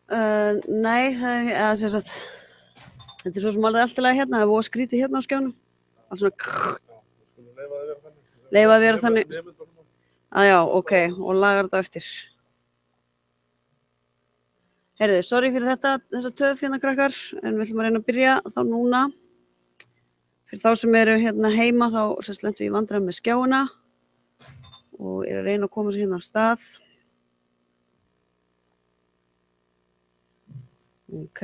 Nei, sem sagt, þetta svo sem alveg alltaf hérna, það voru skrítið hérna á skjánum. Allt svona leyfa að vera þannig. Já, ok, og lagar þetta eftir. Heyrðu, sorry fyrir þessa töf hérna krakkar, en við ætlum að reyna að byrja þá núna. Fyrir þá sem eru hérna heima þá lentum við í vandræðum með skjáina og að reyna að koma sér hérna á stað. Ok.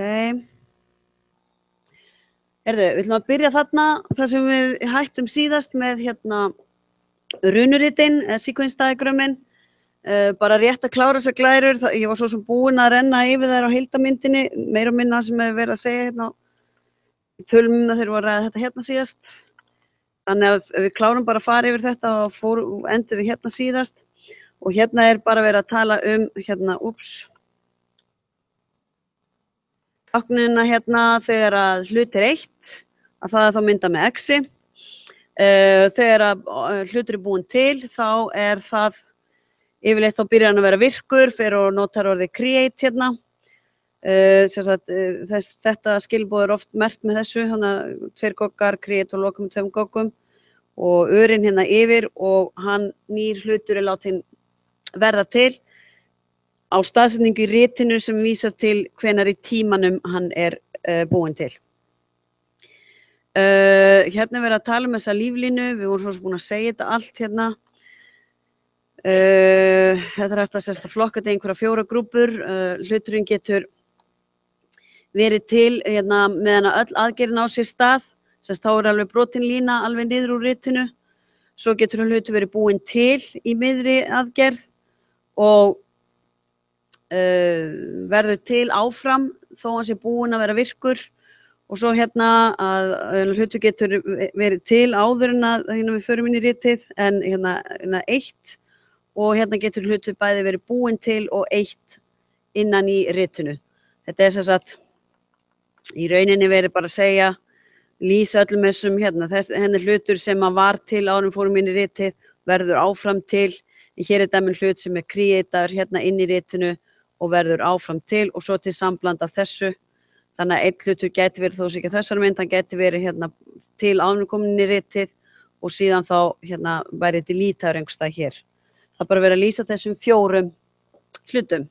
Heyrðu, við ætlum að byrja þarna þar sem við hættum síðast með hérna runuritin, sequence diagrammin. Bara rétt að klára þessar glærur, ég var svo sem búin að renna yfir þær á heildarmyndinni, meira og minna sem hefur verið að segja hérna í tölumina þegar við varum að ræða þetta hérna síðast. Þannig að ef við klárum bara að fara yfir þetta og endum við hérna síðast og hérna bara verið að tala hérna, táknina hérna þegar að hlut 1, að það þá mynda með x-i. Þegar að hlutur búinn til þá það yfirleitt þá byrjar hann að vera virkur fyrir og notar orðið create hérna. Þetta skilboð oft merkt með þessu, þannig að 2 goggar, create og loka með 2 goggum og örinn hérna yfir og nýr hlutur látin verða til á staðsetningu í ritinu sem vísar til hvenær í tímanum hann búinn til. Hérna verið að tala þessa líflínu, við vorum svo búin að segja þetta allt hérna. Þetta hægt að flokka þetta í einhverja 4 grúpur. Hluturinn getur verið til hérna, meðan öll aðgerðin á sér stað, þá alveg brotin lína alveg niður úr ritinu. Svo getur hlutur verið búinn til í miðri aðgerð og verður til áfram þó hann sé búinn að vera virkur. Og svo hérna að hlutur getur verið til áður en að við förum inn í ritið en hérna 1 og hérna getur hlutur bæði verið búinn til og 1 innan í ritinu. Þetta sem sagt í rauninni verið bara að segja, lýsa öllum þessum hérna, henni hlutur sem var til áður en fórum inn í ritið verður áfram til, en hér dæmin hlut sem creator hérna inn í ritinu og verður áfram til og svo til sambland af þessu. Þannig að einn hlutur gæti verið þó sem ekki þessar mynd, hann gæti verið hérna til áður en komin inn í ritið og síðan þá hérna væri deletaður einhvers staðar hér. Það bara verið að lýsa þessum 4 hlutum.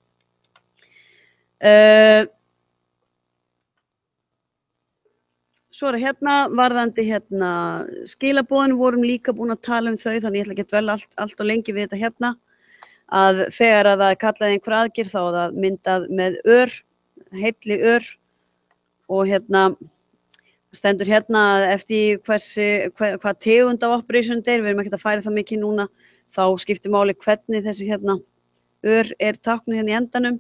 Svo hérna varðandi hérna skilaboðin, vorum líka búin að tala þau, þannig ég ætla ekki að dvelja allt og lengi við þetta hérna, að þegar að það kallaði einhver aðgerð þá það myndað með heilli og hérna stendur hérna eftir hvað tegund af operation við erum ekki að færa það mikið núna, þá skiptir máli hvernig þessi hérna táknuð hérna í endanum.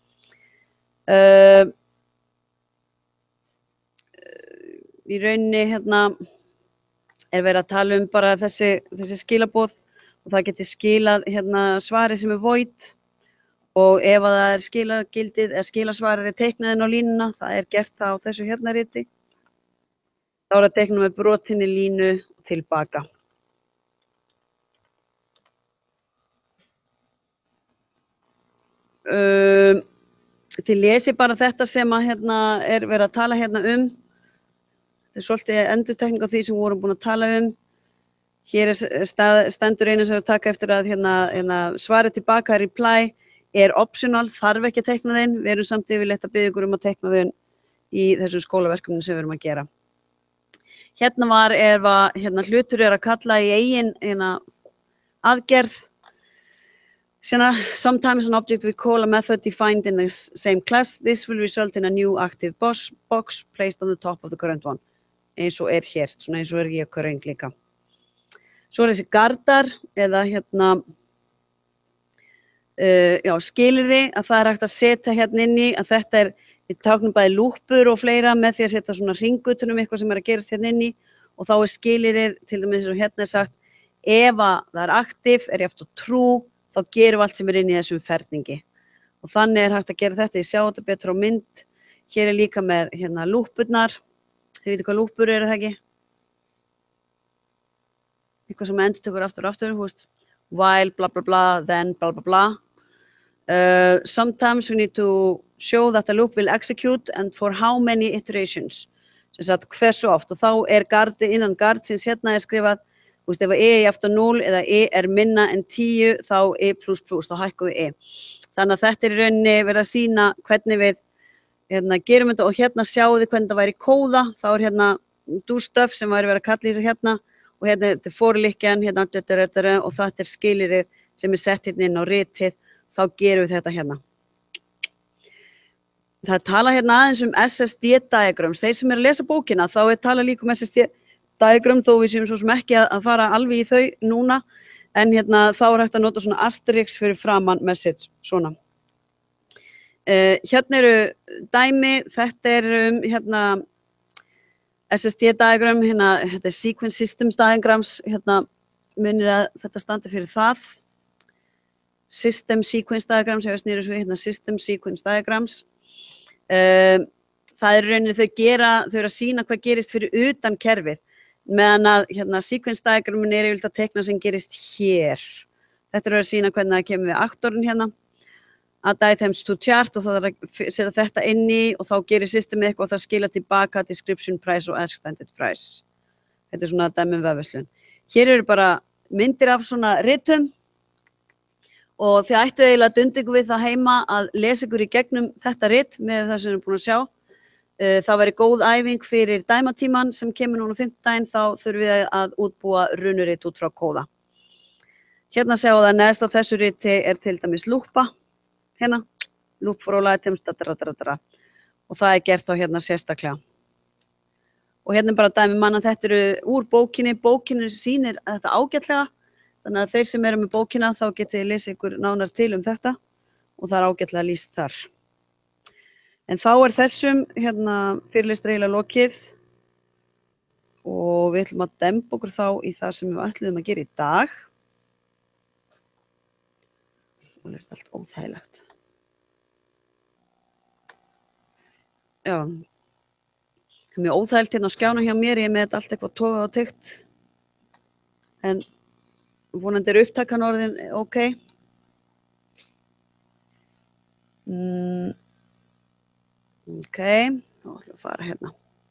Í rauninni hérna verið að tala bara þessi skilaboð og það getur skilað hérna svari sem void og ef það skilagildið eða skilasvarið teiknað inn á línuna, það gert það á þessu hérna riti, þá það teiknað með brotinni línu tilbaka. Þið lesið bara þetta sem að hérna verið að tala hérna þetta svolítið endurtekning á því sem vorum búin að tala Hér stendur einu sem að taka eftir að hérna svarið tilbaka reply optional, þarf ekki að teikna þeim, við erum samt yfirleitt að biðja ykkur að teikna þeim í þessum skólaverkefnum sem við erum að gera. Hérna hérna hlutur að kalla í eigin aðgerð. Sometimes an object will call a method defined in the same class. This will result in a new active box placed on the top of the current one. Eins og hér, svona eins og ég current líka. Svo þessi gardar eða hérna skilyrði að það hægt að setja hérna inn í að þetta við táknum bæði lúppur og fleira með því að setja svona hringutunum eitthvað sem að gerast hérna inn í og þá skilyrðið til dæmis eins og hérna sagt ef það aktiv, jafnt og true þá gerum við allt sem inn í þessum ferningi og þannig hægt að gera þetta, ég sjá þetta betur á mynd hér líka með hérna lúppurnar þið veitir hvað lúppur það ekki? Eitthvað sem endurtekur aftur og aftur, while bla bla bla, then bla bla bla Sometimes we need to show that the loop will execute and for how many iterations. Sem sagt hversu oft og þá gardið innan gardsins hérna skrifað, þú veist ef í aftur 0 eða minna en 10 þá þá hækkum við Þannig að þetta í rauninni verið að sýna hvernig við gerum þetta og hérna sjáu þið hvernig það væri kóða, þá hérna do stuff sem væri verið að kalla í þessu hérna og hérna þetta forlikjan, hérna og þetta skilyrðið sem sett hérna inn á ritið, þá gerum við þetta hérna. Það tala hérna aðeins SSD diagrams, þeir sem að lesa bókina þá tala líka SSD diagram þó við séum svo sem ekki að fara alveg í þau núna, en hérna þá hægt að nota svona asterisk fyrir framan message, svona. Hérna eru dæmi, þetta hérna SSD diagram, hérna þetta sequence systems diagrams, hérna munir að þetta standi fyrir það. System sequence diagrams, ég snýri svo hérna system sequence diagrams. Það rauninni þau eru að sýna hvað gerist fyrir utan kerfið, meðan að hérna sequence diagramin yfirleitt að teikna sem gerist hér. Þetta að sýna hvernig það kemur við aktorinn hérna. Add items to chart og það að setja þetta inn í og þá gerir systemið eitthvað og það skila tilbaka description price og extended price. Þetta svona dæmi vefverslun. Hér eru bara myndir af svona ritum og þið ættu eiginlega að dunda ykkur við það heima að lesa ykkur í gegnum þetta rit með það sem við erum búin að sjá. Það væri góð æfing fyrir dæmatíman sem kemur núna 5. þá þurfum við að útbúa runurit út frá kóða. Hérna sjáu það neðst á þessu riti til dæmis lúpa, hérna, loop for all items, og það gert á hérna sérstaklega. Og hérna bara dæmi manna, þetta eru úr bókinni sýnir þetta ágætlega, þannig að þeir sem eru með bókina þá getið lesið ykkur nánar til þetta og það ágætlega lýst þar. En þá þessum hérna fyrirlestri eiginlega lokið og við ætlum að demba okkur þá í það sem við ætluðum að gera í dag. Og þetta allt óþægilegt. Já, það mjög óþægilegt hérna á skjána hjá mér, ég með þetta allt eitthvað togað og teygt. En vonandi upptakan orðin ok. Ok, þá ætlum við að fara hérna.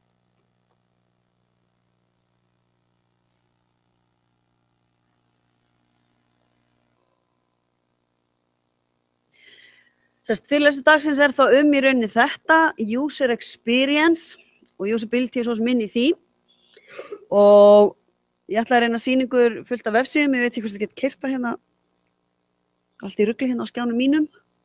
Fyrirlestur dagsins þá í rauninni þetta, user experience og usability svo sem inn í því. Og ég ætla að reyna að sýna ykkur fullt af vefsíðum, ég veit ekki hvort þið getur keyrt það hérna, allt í rugli hérna á skjánum mínum.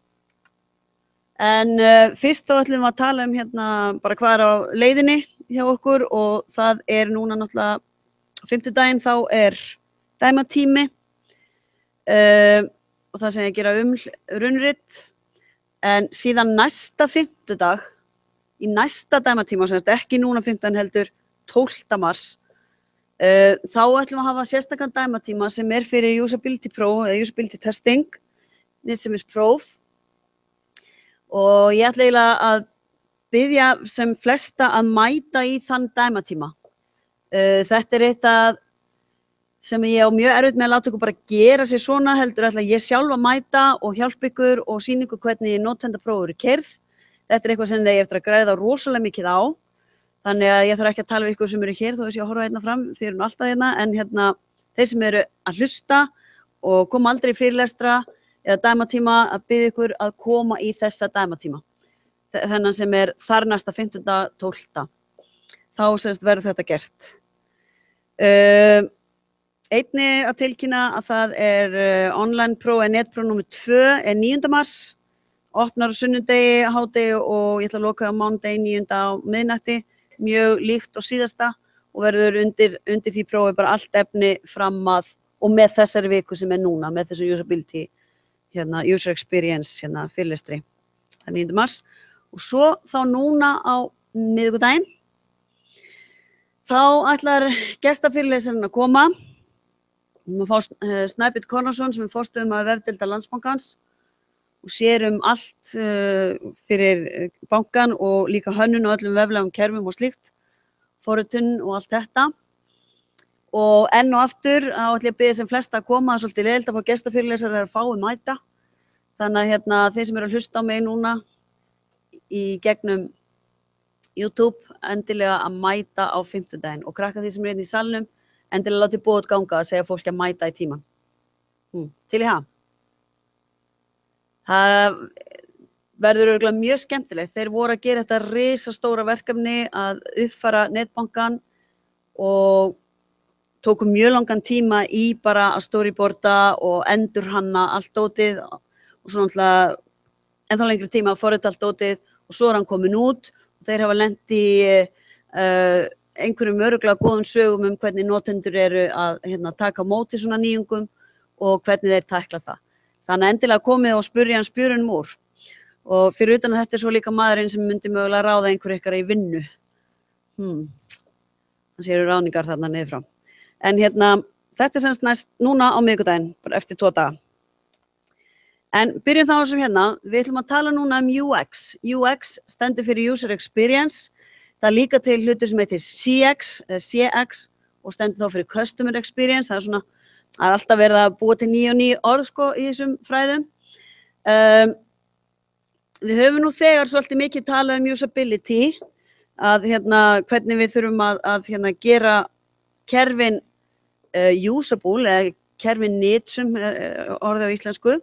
En fyrst þá ætlum við að tala hérna bara hvað á leiðinni hjá okkur og það núna náttúrulega 5. þá dæmatími og það sem ég gera runrit, en síðan næsta 5. dag, í næsta dæmatíma, ekki núna 15 heldur 12. mars, þá ætlum við að hafa sérstakann dæmatíma sem fyrir usability pro eða usability testing, sem próf. Og ég ætla eiginlega að biðja sem flesta að mæta í þann dæmatíma. Þetta eitt sem ég á mjög erfitt með að láta ykkur bara gera sér svona, heldur ætla ég sjálf að mæta og hjálpa ykkur og sýna ykkur hvernig notendapróf eru keyrð. Þetta eitthvað sem þið eftir að græða rosalega mikið á. Þannig að ég þarf ekki að tala við ykkur sem eru hér, þó að ég horfa hérna fram, þið eru alltaf hérna, en hérna þeir sem eru að hlusta og koma aldrei í fyrirlestra eða dæmatíma að biðja ykkur að koma í þessa dæmatíma. Þennan sem þar næsta 15.12. Þá verður þetta gert. Einnig að tilkynna að það online pro netpro nr. 2 9. mars, opnar á sunnudegi, hádegi og ég ætla að loka á mánudegi 9. á miðnætti, mjög líkt og síðasta og verður undir því prófi bara allt efni fram að og með þessari viku sem núna, með þessu usability hérna, user experience hérna, fyrirlestri, það 9. mars. Og svo þá núna á miðvikudaginn, þá ætlar gestafyrirlesarinn að koma. Við fá Snæbjörn Konráðsson sem forstöðumaður vefdeildar Landsbankans og sér allt fyrir bankan og líka hönnun og öllum veflegum kerfum og slíkt, forritun og allt þetta. Og enn og aftur, þá ætla ég að biðja sem flesta að koma, það svolítið leiðilegt að fá gestafyrirlesara að fá mæta. Þannig að þeir sem eru að hlusta á mig núna í gegnum YouTube endilega að mæta á fimmtudaginn og krakka því sem eru í salnum endilega látið bóðið ganga að segja fólki að mæta í tíman. Til í það. Það verður örugglega mjög skemmtilegt. Þeir voru að gera þetta risastóra verkefni að uppfæra netbankan og tóku mjög langan tíma í bara að storyboarda og endurhanna allt dótið og svo náttúrulega ennþá lengri tíma að forrita allt dótið og svo hann komin út og þeir hafa lent í einhverjum örugglega góðum sögum hvernig notendur eru að taka á móti svona nýjungum og hvernig þeir tækla það. Þannig endilega komið og spurja hann spjörunum úr. Og fyrir utan að þetta svo líka maðurinn sem myndi mögulega ráða einhver ykkar í vinnu. Það séu ráðningar þarna niður frá. En þetta semst næst núna á miðvikudaginn, bara eftir 2 daga. En byrjum þá sem við ætlum að tala núna UX. UX stendur fyrir User Experience. Það líka til hlutur sem heitir CX og stendur þá fyrir Customer Experience. Það er alltaf verið að búa til ný orð í þessum fræðum. Við höfum nú þegar svolítið mikið talað usability, að hvernig við þurfum að gera kerfin usable, eða kerfin nitsum orðið á íslensku.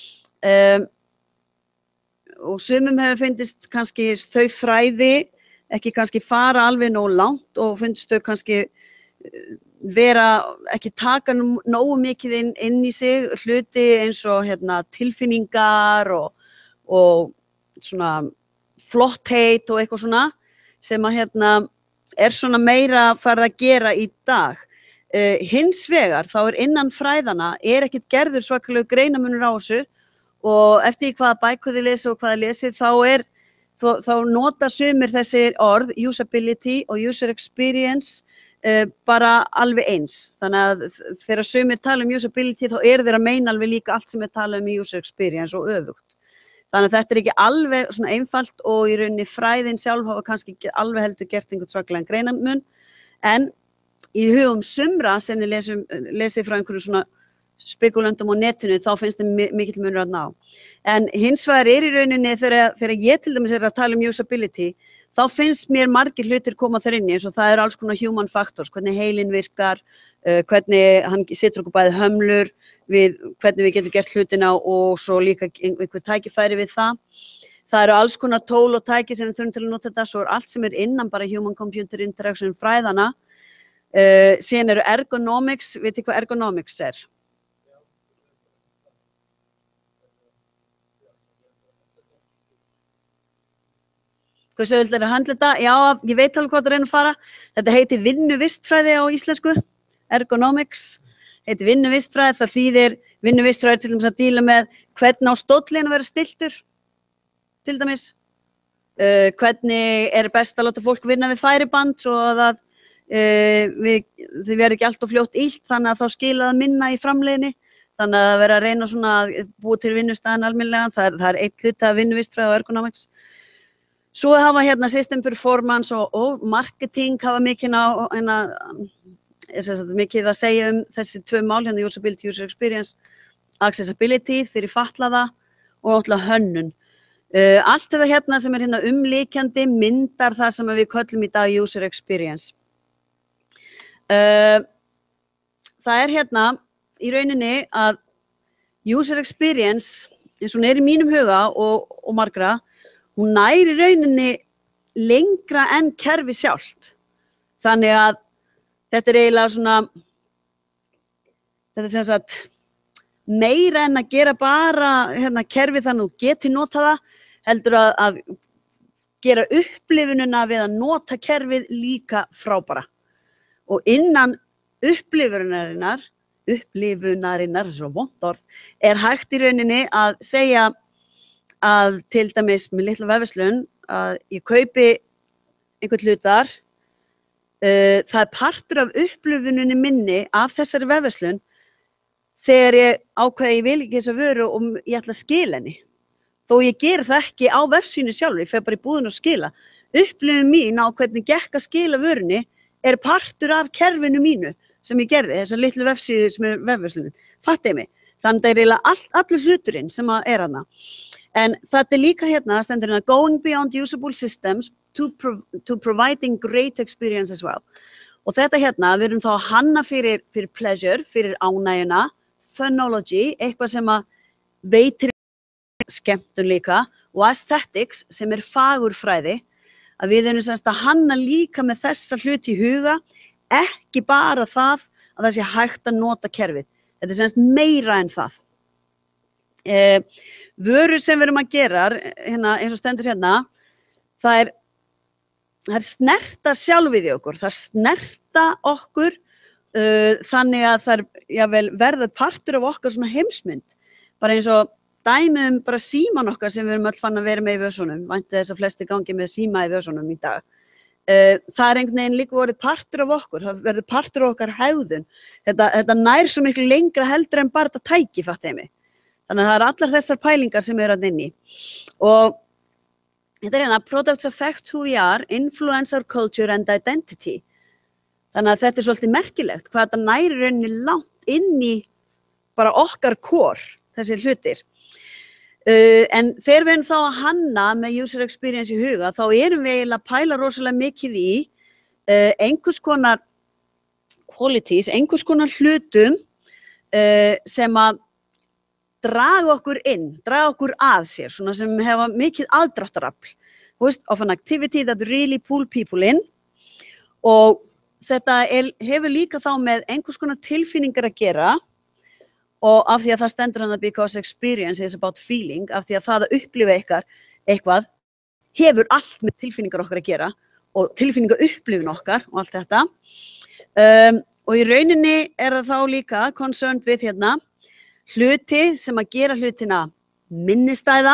Og sumum hefur fundist kannski þau fræði ekki kannski fara alveg nógu langt og fundist þau kannski vera ekki taka nógu mikið inn í sig hluti eins og tilfinningar og svona flottheit og eitthvað svona sem að svona meira farið að gera í dag. Hins vegar þá innan fræðana ekkert gerður svakalegu greinamunur á þessu og eftir hvaða bækur þið lesi og hvaða lesið þá nota sumir þessi orð usability og user experience bara alveg eins. Þannig að þegar sumir tala usability þá þeir að meina alveg líka allt sem tala user experience og öfugt. Þannig að þetta ekki alveg svona einfalt og í rauninni fræðin sjálf hafa kannski ekki alveg heldur gert einhvern svakalega greinamun en í hugum sumra sem þið lesið frá einhverju svona spekulöndum á netinu þá finnst þeim mikill munur að ná. En hins vegar í rauninni þegar ég til dæmis að tala usability þá finnst mér margir hlutir koma þar inn í eins og það alls konar human factors, hvernig heilinn virkar, hvernig hann setur okkur bæði hömlur við hvernig við getum gert hlutina og svo líka einhver tækifæri við það. Það eru alls konar tól og tæki sem við þurfum til að nota þetta, svo allt sem innan bara human-computer interaction fræðana. Síðan eru ergonomics, veit hvað ergonomics er? Hversu auðvitað að handla þetta? Já, ég veit alveg hvað það reyna að fara. Þetta heitir vinnuvistfræði á íslensku, ergonomics. Heitir vinnuvistfræði, það þýðir vinnuvistfræði til dæmis að díla með hvernig á stóllinn að vera stiltur, til dæmis. Hvernig best að láta fólk vinna við færiband svo að þið verði ekki allt of fljótt illt, þannig að þá skila það minna í framleiðinni. Þannig að vera að reyna svona að búa til vinnustæðan almennilega, það eitt hluti af vinnuvistfræði og ergonomics. Svo hafa system performance og marketing hafa mikið að segja þessi 2 mál, usability, user experience, accessibility fyrir fatlaða og náttúrulega hönnun. Allt þetta sem umlíkjandi myndar það sem við köllum í dag user experience. Það í rauninni að user experience, eins og í mínum huga og margra, hún í rauninni lengra en kerfi sjálft. Þannig að þetta eiginlega svona, þetta sem sagt meira en að gera bara kerfi þannig að þú geti nota það, heldur að gera upplifunina við að nota kerfið líka frábæra. Og innan upplifunarinnar, svo vont orð, hægt í rauninni að segja að til dæmis með litla vefverslun að ég kaupi einhvern hlutar, það partur af upplifuninni minni af þessari vefverslun þegar ég ákveði ég vil ekki þessa vöru og ég ætla að skila henni. Þó ég geri það ekki á vefsínu sjálfur, ég fer bara í búðina og skila. Upplifun mín á hvernig gekk að skila vörunni partur af kerfinu mínu sem ég gerði, þessar litlu vefsíðu sem vefverslunin. Fattiði mig. Þannig það eiginlega allur hluturinn sem hana. En þetta líka hérna, stendur hérna, going beyond usable systems to providing great experience as well. Og þetta hérna, við erum þá að hanna fyrir pleasure, fyrir ánægjuna, phonology, eitthvað sem veitir skemmtun líka, og aesthetics sem fagurfræði, að við erum semst að hanna líka með þessa hluti í huga, ekki bara það að það sé hægt að nota kerfið. Þetta semst meira en það. Vörur sem við erum að gera, hérna, eins og stendur hérna, það snerta sjálfið í okkur, það snerta okkur þannig að það verða partur af okkar svona heimsmynd, bara eins og dæmi bara síman okkar sem við erum öll fann að vera með í vösunum, vænti þess að flesti gangi með síma í vösunum í dag. Það einhvern veginn líka vorið partur af okkur, það verður partur af okkar hegðun. Þetta nær svo miklu lengra heldur en bara þetta tæki, fattiði mig. Þannig að það allar þessar pælingar sem að inn í. Og þetta hérna, products affect who we are, influence our culture and identity. Þannig að þetta svolítið merkilegt, hvað þetta næri rauninni langt inn í bara okkar core, þessi hlutir. En þegar við erum þá að hanna með user experience í huga, þá erum við eiginlega að pæla rosalega mikið í einhvers konar qualities, einhvers konar hlutum sem að draga okkur inn, draga okkur að sér, svona sem hefa mikið aðdráttarafl. Of an activity that really pull people in. Og þetta hefur líka þá með einhvers konar tilfinningar að gera, og af því að það stendur hann because experience is about feeling, af því að það að upplifa eitthvað hefur allt með tilfinningar okkar að gera og tilfinninga upplifun okkar og allt þetta. Og í rauninni það þá líka concerned við hérna hluti sem að gera hlutina minnistæða.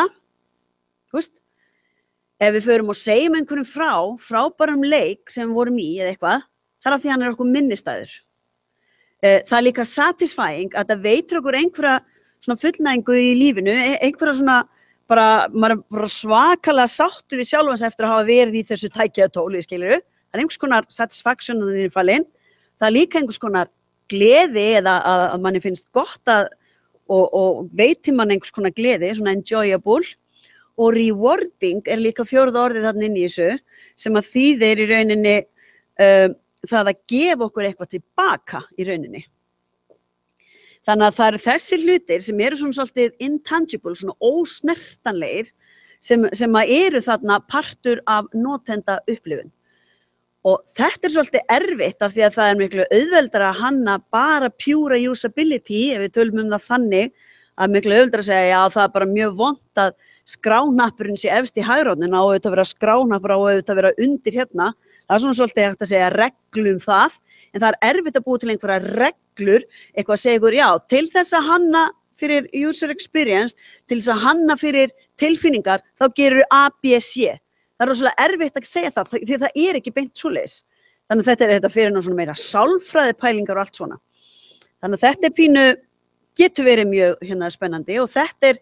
Ef við förum og segjum einhverjum frábærum leik sem við vorum í eða eitthvað, þar af því hann okkur minnistæður. Það líka satisfying að það veitir okkur einhverja svona fullnægingu í lífinu, einhverja svona maður bara svakalega sáttur við sjálfans eftir að hafa verið í þessu tækja tóli, skilurðu. Það einhvers konar satisfaction að þín fallin. Það líka einhvers konar gleði eða að manni finnst gott og veitir mann einhvers konar gleði, svona enjoyable. Og rewarding líka fjórða orðið þarna inn í þessu, sem að þýðir í rauninni það að gefa okkur eitthvað tilbaka í rauninni. Þannig að það eru þessi hlutir sem eru svona svolítið intangible, svona ósnertanlegir, sem að eru þarna partur af notenda upplifun. Og þetta svolítið erfitt af því að það miklu auðveldara að hanna bara pure usability, ef við tölum það þannig, að miklu auðveldara að segja, já, það bara mjög vont að skráhnappurinn sé efst í hægrónina og auðvitað vera skráhnappur og auðvitað vera undir hérna. Það svona svolítið hægt að segja reglum það, en það erfitt að búa til einhverja reglur, eitthvað að segja ykkur, já, til þess að hanna fyrir user experience, til þess að hanna fyrir tilfinningar, þá gerur A, B, C. Það rosalega erfitt að segja það, því það ekki beint svoleiðis. Þannig að þetta fyrir nú svona meira sálfræði pælingar og allt svona. Þannig að þetta pínu, getur verið mjög spennandi og þetta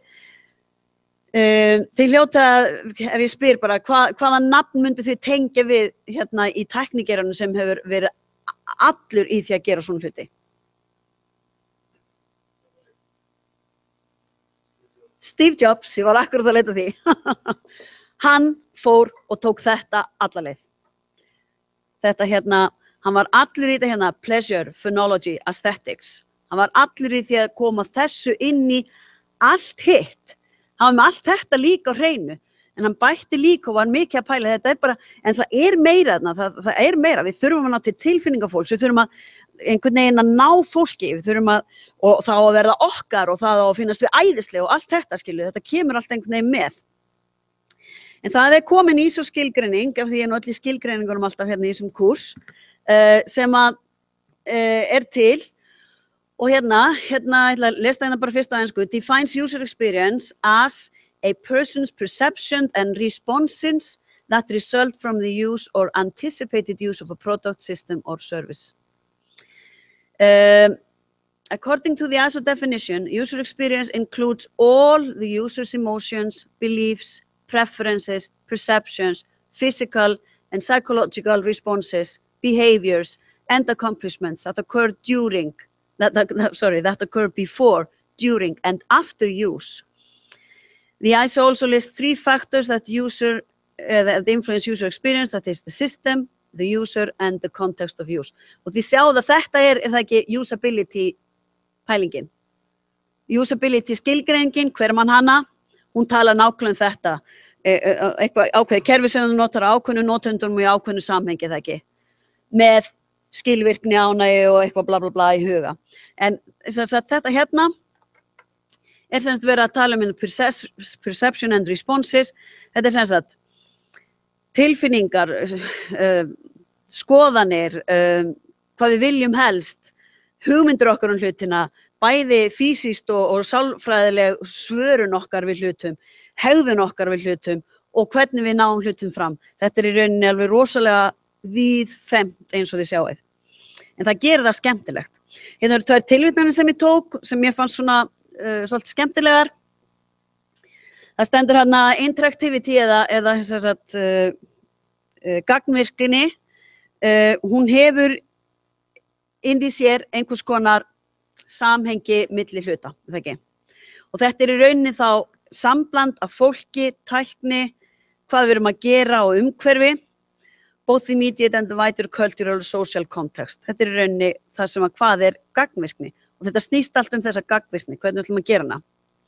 þið hljóta, ef ég spyr bara, hvaða nafn myndu þið tengja við hérna í tæknigeranum sem hefur verið allur í því að gera svona hluti? Steve Jobs, ég var akkurat að leita því. Hann fór og tók þetta alla leið. Þetta hérna, hann var allur í þetta hérna, pleasure, phonology, aesthetics. Hann var allur í því að koma þessu inn í allt hitt. Hann var með allt þetta líka á hreinu, en hann bætti líka og var mikið að pæla, þetta bara, en það meira þarna, það meira, við þurfum að ná til tilfinningafólks, við þurfum að einhvern veginn að ná fólki, við þurfum og þá að verða okkar og það að finnast við æðislega og allt þetta, skilu, þetta kemur allt einhvern veginn með. En það komin í svo skilgreining, af því ég nú öll í skilgreiningunum alltaf hérna í þessum kurs, sem að til, og hérna, ég ætla að lesa hérna bara fyrst á ensku, defines user experience as a person's perception and responses that result from the use or anticipated use of a product, system, or service. According to the ASO definition, user experience includes all the user's emotions, beliefs, preferences, perceptions, physical and psychological responses, behaviors, and accomplishments that occur that occur before, during, and after use. The ISO also lists 3 factors that influence user experience, that is the system, the user, and the context of use. Og þið sjáðu að þetta er það ekki usability pælingin. Usability skilgreiningin, hver mann hana, hún talar nákvæmlega þetta. Eitthvað ákveðið kerfi sem þú notar á ákveðnu notendum og í ákveðnu samhengi það ekki. Með skilvirkni ánægju og eitthvað bla bla bla í huga. En þetta hérna semst verið að tala perception and responses. Þetta semst tilfinningar, skoðanir, hvað við viljum helst, hugmyndir okkar hlutina, bæði fysiskt og sálfræðileg svörun okkar við hlutum, hegðun okkar við hlutum og hvernig við náum hlutum fram. Þetta í rauninni alveg rosalega víðfemt eins og þið sjáið. En það gerir það skemmtilegt. Hérna eru 2 tilvitnanir sem ég tók, sem ég fannst svona svolítið skemmtilegar. Það stendur hérna interactivity eða gagnvirkni. Hún hefur inn í sér einhvers konar samhengi milli hluta, það ekki? Og þetta í rauninni þá sambland af fólki, tækni, hvað við erum að gera og umhverfi, both immediate and the wider cultural and social context. Þetta í rauninni það sem að hvað er gagnvirkni. Og þetta snýst allt þessa gagnvirkni, hvernig ætlum að gera hana.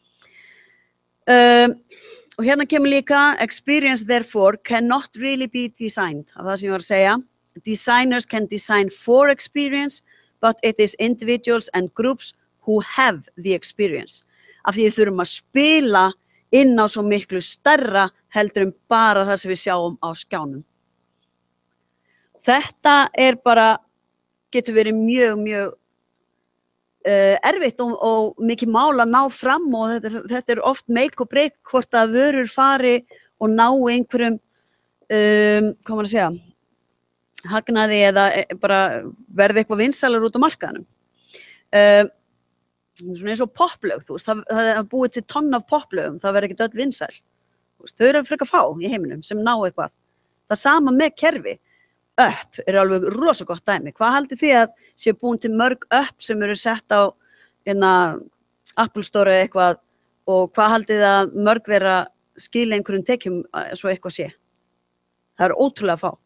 Og hérna kemur líka, experience therefore cannot really be designed. Það sem ég var að segja. Designers can design for experience, but it is individuals and groups who have the experience. Af því við þurfum að spila inn á svo miklu stærra heldur bara það sem við sjáum á skjánum. Þetta bara, getur verið mjög erfitt og mikið mál að ná fram og þetta oft make og break hvort að vörur fari og ná einhverjum, hvað maður að segja, hagnaði eða bara verði eitthvað vinsælar út á markaðnum. Svona eins og poplög, þú veist, það er búið til tonn af poplögum, það verður ekki öll vinsæl. Þau eru frekar fá í heiminum sem ná eitthvað. Það sama með kerfi. Upp er alveg rosa gott dæmi. Hvað haldið þið að séu búin til mörg upp sem eru sett á Apple Store eða eitthvað og hvað haldið þið að mörg þeirra skila einhverjum tekjum svo eitthvað sé? Það er ótrúlega fá.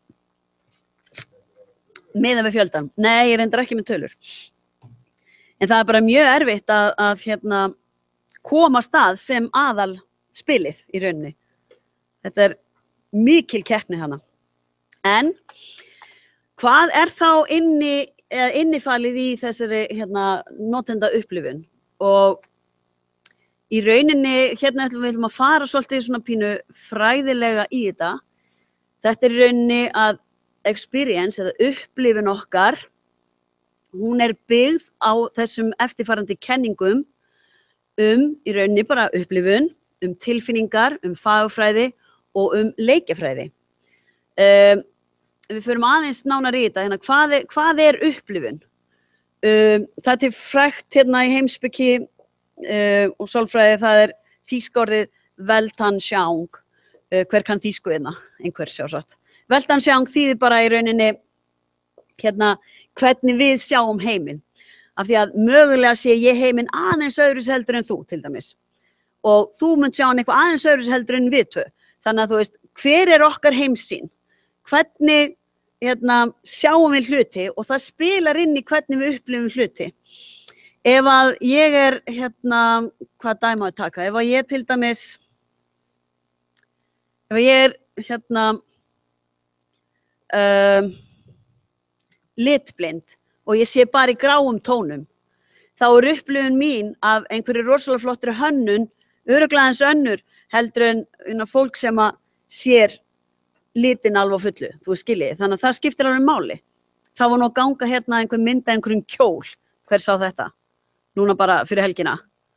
Miðað við fjöldan. Nei, ég reyndar ekki með tölur. En það er bara mjög erfitt að koma stað sem aðal spilið í rauninni. Þetta er mikil keppni hana. En hvað er þá innifalið í þessari notenda upplifun? Og í rauninni, við ætlum að fara svolítið svona pínu fræðilega í þetta. Þetta er í rauninni að experience eða upplifun okkar, hún er byggð á þessum eftirfarandi kenningum í rauninni bara upplifun, tilfinningar, fagfræði og leikjafræði. Við förum aðeins nánar í þetta, hvað er upplifun? Það er til frægt í heimspeki og sálfræði, það er þýska orðið Weltanschauung. Hver kann þýsku einhver sjálfsagt. Weltanschauung þýðir bara í rauninni hvernig við sjáum heiminn. Af því að mögulega sé ég heiminn aðeins öðruvísi heldur en þú til dæmis. Og þú munt sjá hann eitthvað aðeins öðruvísi heldur en við tvö. Þannig að þú veist, hver er okkar heimssýn? Hvernig sjáum við hluti og það spilar inn í hvernig við upplifum hluti. Ef að ég er, hvað dæmi á að taka? Ef að ég til dæmis, ef ég er litblind og ég sé bara í gráum tónum, þá er upplifun mín af einhverju rosalega flottri hönnun, örugglega aðeins önnur heldur en fólk sem að sér litin alveg á fullu, þú skiljið. Þannig að það skiptir alveg máli. Það var nú að ganga einhver mynd af einhverjum kjól. Hver sá þetta? Núna bara fyrir helgina.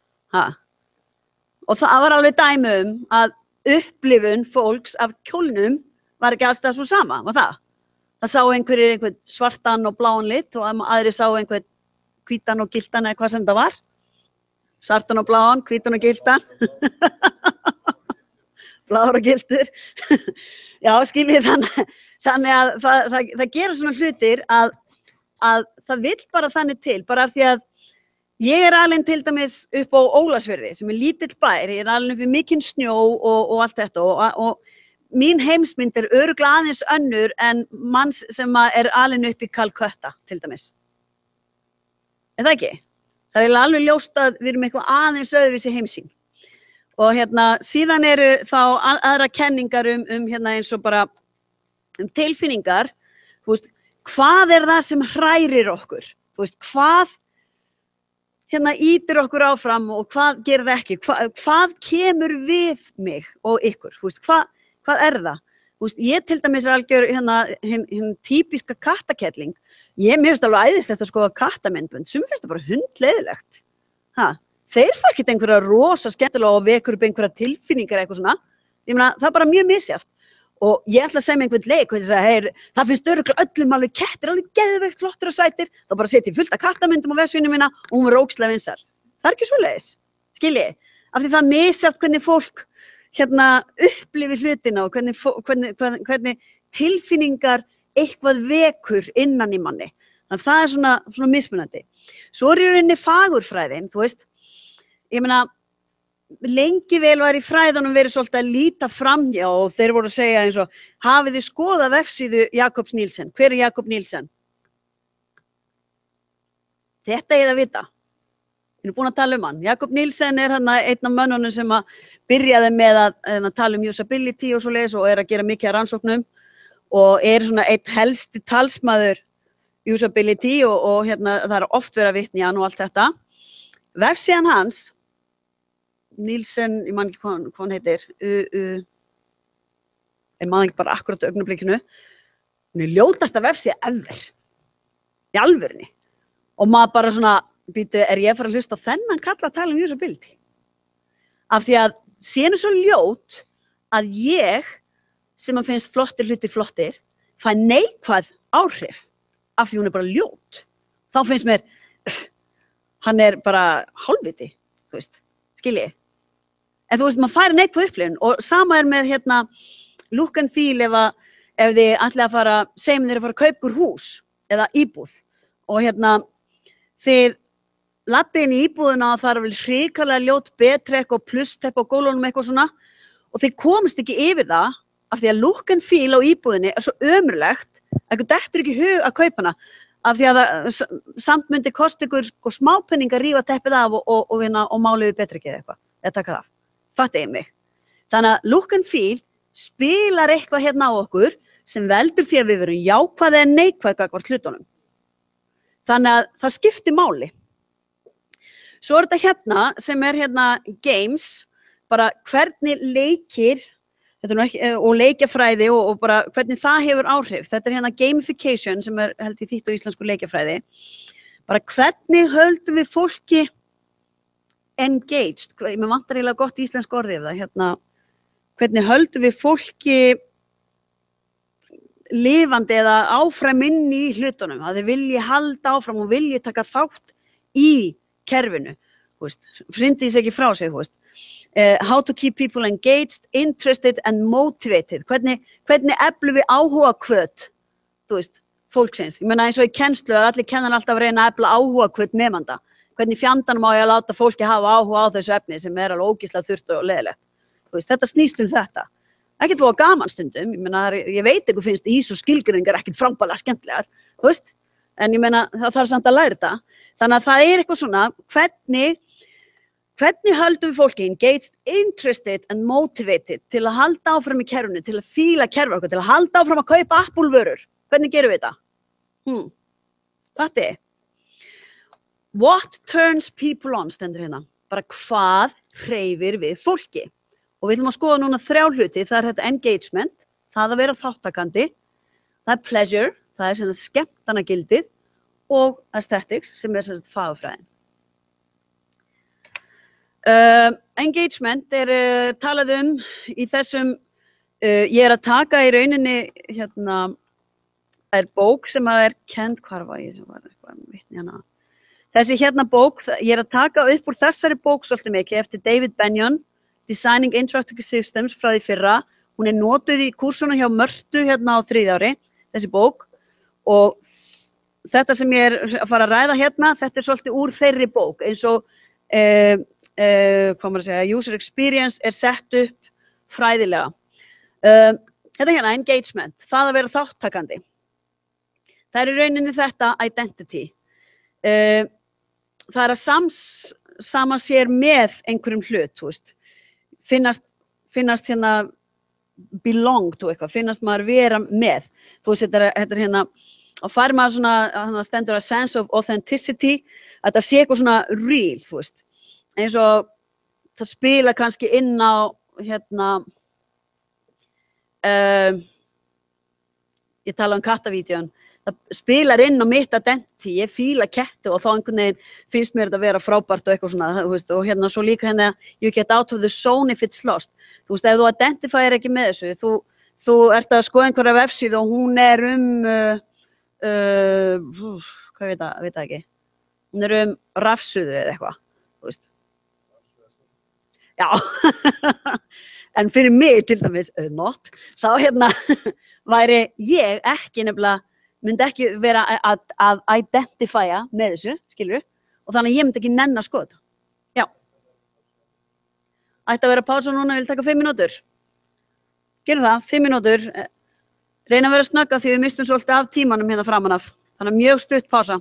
Og það var alveg dæmi að upplifun fólks af kjólnum var ekki alltaf svo sama, var það? Það sá einhver svartan og bláan lit og aðri sá einhver hvítan og gylltan eða hvað sem það var. Svartan og bláan, hvítan og gylltan. Blár og gylltur. Já, skiljið þannig að það gera svona hlutir að það vill bara þannig til, bara af því að Ég alin til dæmis upp á Ólafsfirði sem lítill bær, ég alin upp við mikinn snjó og allt þetta og mín heimsmynd örugglega aðeins önnur en manns sem alin upp í Kalkutta til dæmis. Það ekki? Það alveg ljóst að við erum eitthvað aðeins öðruvísi heimsýn. Og síðan þá aðra kenningar eins og bara tilfinningar, þú veist, hvað það sem hrærir okkur? Þú veist, hvað ítir okkur áfram og hvað gerir það ekki? Hvað kemur við mig og ykkur? Þú veist, hvað það? Þú veist, ég til dæmis algjör hinn típiska kattakelling. Mér finnst alveg æðislegt að skoða kattamyndbönd, sum finnst það bara hundleiðilegt. Þeir fá ekkert einhverja rosa skemmtilega og vekur upp einhverja tilfinningar eitthvað svona. Ég meina, það bara mjög misjafnt. Og ég ætla að segja með einhvern leik og ég segja, það finnst örugglega öllum alveg kettir, alveg geðveikt flottir og sætir, þá bara setja ég fullt af kattamyndum á vefsíðunni mína og hún var ógeðslega vinsæl. Það ekki svoleiðis, skiljið? Af því það misjafnt hvernig fólk upplifir hlutina og hvernig tilfinningar eitthvað vekur innan í manni. Þannig að það svona mismunandi. Svo í rauninni fagurfræðin, þú veist, ég meina, lengi vel var í fræðunum verið svolítið að líta framhjá og þeir voru að segja eins og hafið þið skoðað vefsíðu Jakobs Nielsen? Hver Jakob Nielsen? Þetta ég að vita. Við erum búin að tala hann. Jakob Nielsen einn af mönnunum sem byrjaði með að tala usability og svoleiðis og að gera mikið af rannsóknum og svona einn helsti talsmaður usability og það oft verið að vitna í hann og allt þetta. Vefsíðan hans Nielsen, ég man ekki hvað hann heitir, ég man ekki bara akkurat á augnablikinu, hún ljótasta vefsíða ever, í alvörunni. Og maður bara svona, býtu, ég að fara að hlusta á þennan kalla að tala usability? Af því að síðan svo ljót að ég, sem að finnst flottir, fæ neikvæð áhrif af því hún bara ljót. Þá finnst mér, hann bara hálfviti, þú veist, skiljið. En þú veist, maður færi neikvæð upplifun og sama með look and feel ef þið ætlið að fara, segjum þeir að fara að kaupa úr hús eða íbúð og þið lappið inn í íbúðina og það vel hrikalega ljót betrekk og plusstepp á gólunum eitthvað svona og þið komist ekki yfir það af því að look and feel á íbúðinni svo ömurlegt að ykkur dettur ekki í hug að kaupa hana af því að það samt myndi kosta ykkur smápenning að rífa teppið af og mála yfir betrekki eða eitthvað, eða taka það af. Fattið ég mig. Þannig að look and feel spilar eitthvað á okkur sem veldur því að við verum jákvæð eða neikvæð gagnvart hlutunum. Þannig að það skiptir máli. Svo þetta sem games, bara hvernig leikir, og leikjafræði og bara hvernig það hefur áhrif. Þetta gamification sem held ég þýtt á íslensku leikjafræði. Bara hvernig höldum við fólki engaged, mér vantar eiginlega gott íslensk orðið það, hvernig höldum við fólki lifandi eða áfram inn í hlutunum, að þeir vilji halda áfram og vilji taka þátt í kerfinu, þú veist, hrindi þess ekki frá sig, þú veist. How to keep people engaged, interested and motivated, hvernig eflum við áhuga hvöt, þú veist, fólksins. Ég meina eins og í kennslu, allir kennar alltaf að reyna að efla áhuga hvöt nemanda. Hvernig fjandanum á ég að láta fólki hafa áhuga á þessu efni sem alveg ógeðslega þurrt og leiðilegt. Þetta snýst þetta. Ekkert voða gaman stundum, ég meina, ég veit ekki finnst ís og skilgreiningar ekkert frábærlega skemmtilegar, þú veist, en ég meina það þarf samt að læra þetta. Þannig að það eitthvað svona, hvernig höldum við fólki engaged, interested and motivated til að halda áfram í kerfinu, til að fíla kerfi okkur, til að halda áfram að kaupa Apple-vörur. Hvernig gerum við þetta? Fattið? What turns people on stendur bara hvað hreyfir við fólki og við ætlum að skoða núna 3 hluti, það þetta engagement, það að vera þáttakandi, það pleasure, það skemmtanagildið og aesthetics sem fagurfræðin. Engagement talað í þessum, ég að taka í rauninni bók sem kennd, hvar var ég sem var eitthvað vitni hana. Þessi bók, ég að taka upp úr þessari bók svolítið mikið eftir David Benyon, Designing Interactive Systems frá því fyrra. Hún notuð í kúrsunum hjá Mörtu á 3. ári, þessi bók. Og þetta sem ég að fara að ræða hérna, þetta svolítið úr þeirri bók, eins og hvað maður að segja, user experience sett upp fræðilega. Þetta hérna, engagement, það að vera þáttakandi. Það í rauninni þetta identity. Það að sama sér með einhverjum hlut, þú veist. Finnast hérna belong to eitthvað, finnast maður vera með. Þú veist, þetta hérna, og fær maður svona, stendur að sense of authenticity, að það sé eitthvað svona real, þú veist. Eins og það spila kannski inn á, hérna, ég tala kattavídeón, það spilar inn á mitt identity, ég fíla kettu og þá einhvern veginn finnst mér þetta að vera frábært og eitthvað svona, þú veist, og hérna svo líka hérna, you get out of the zone if it's lost. Þú veist, ef þú identifyir ekki með þessu, þú ert að skoða einhverja vefsíðu og hún hvað veit það ekki, hún rafsuðu eða eitthvað, þú veist. Já, en fyrir mig til dæmis, not, þá hérna væri ég ekki nefnilega, myndi ekki vera að identifya með þessu, skilur, og þannig að ég myndi ekki nenn að skoða þetta. Já. Ætti að vera pása núna, ég vil taka 5 mínútur. Gerum það, 5 mínútur. Reyna að vera snögga því við mistum svolítið af tímanum hérna framan af. Þannig að mjög stutt pása.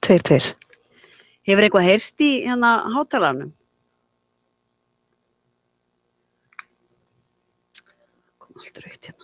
2. Hefur eitthvað heyrst í hérna hátalaranum? Kom allt rautt hérna.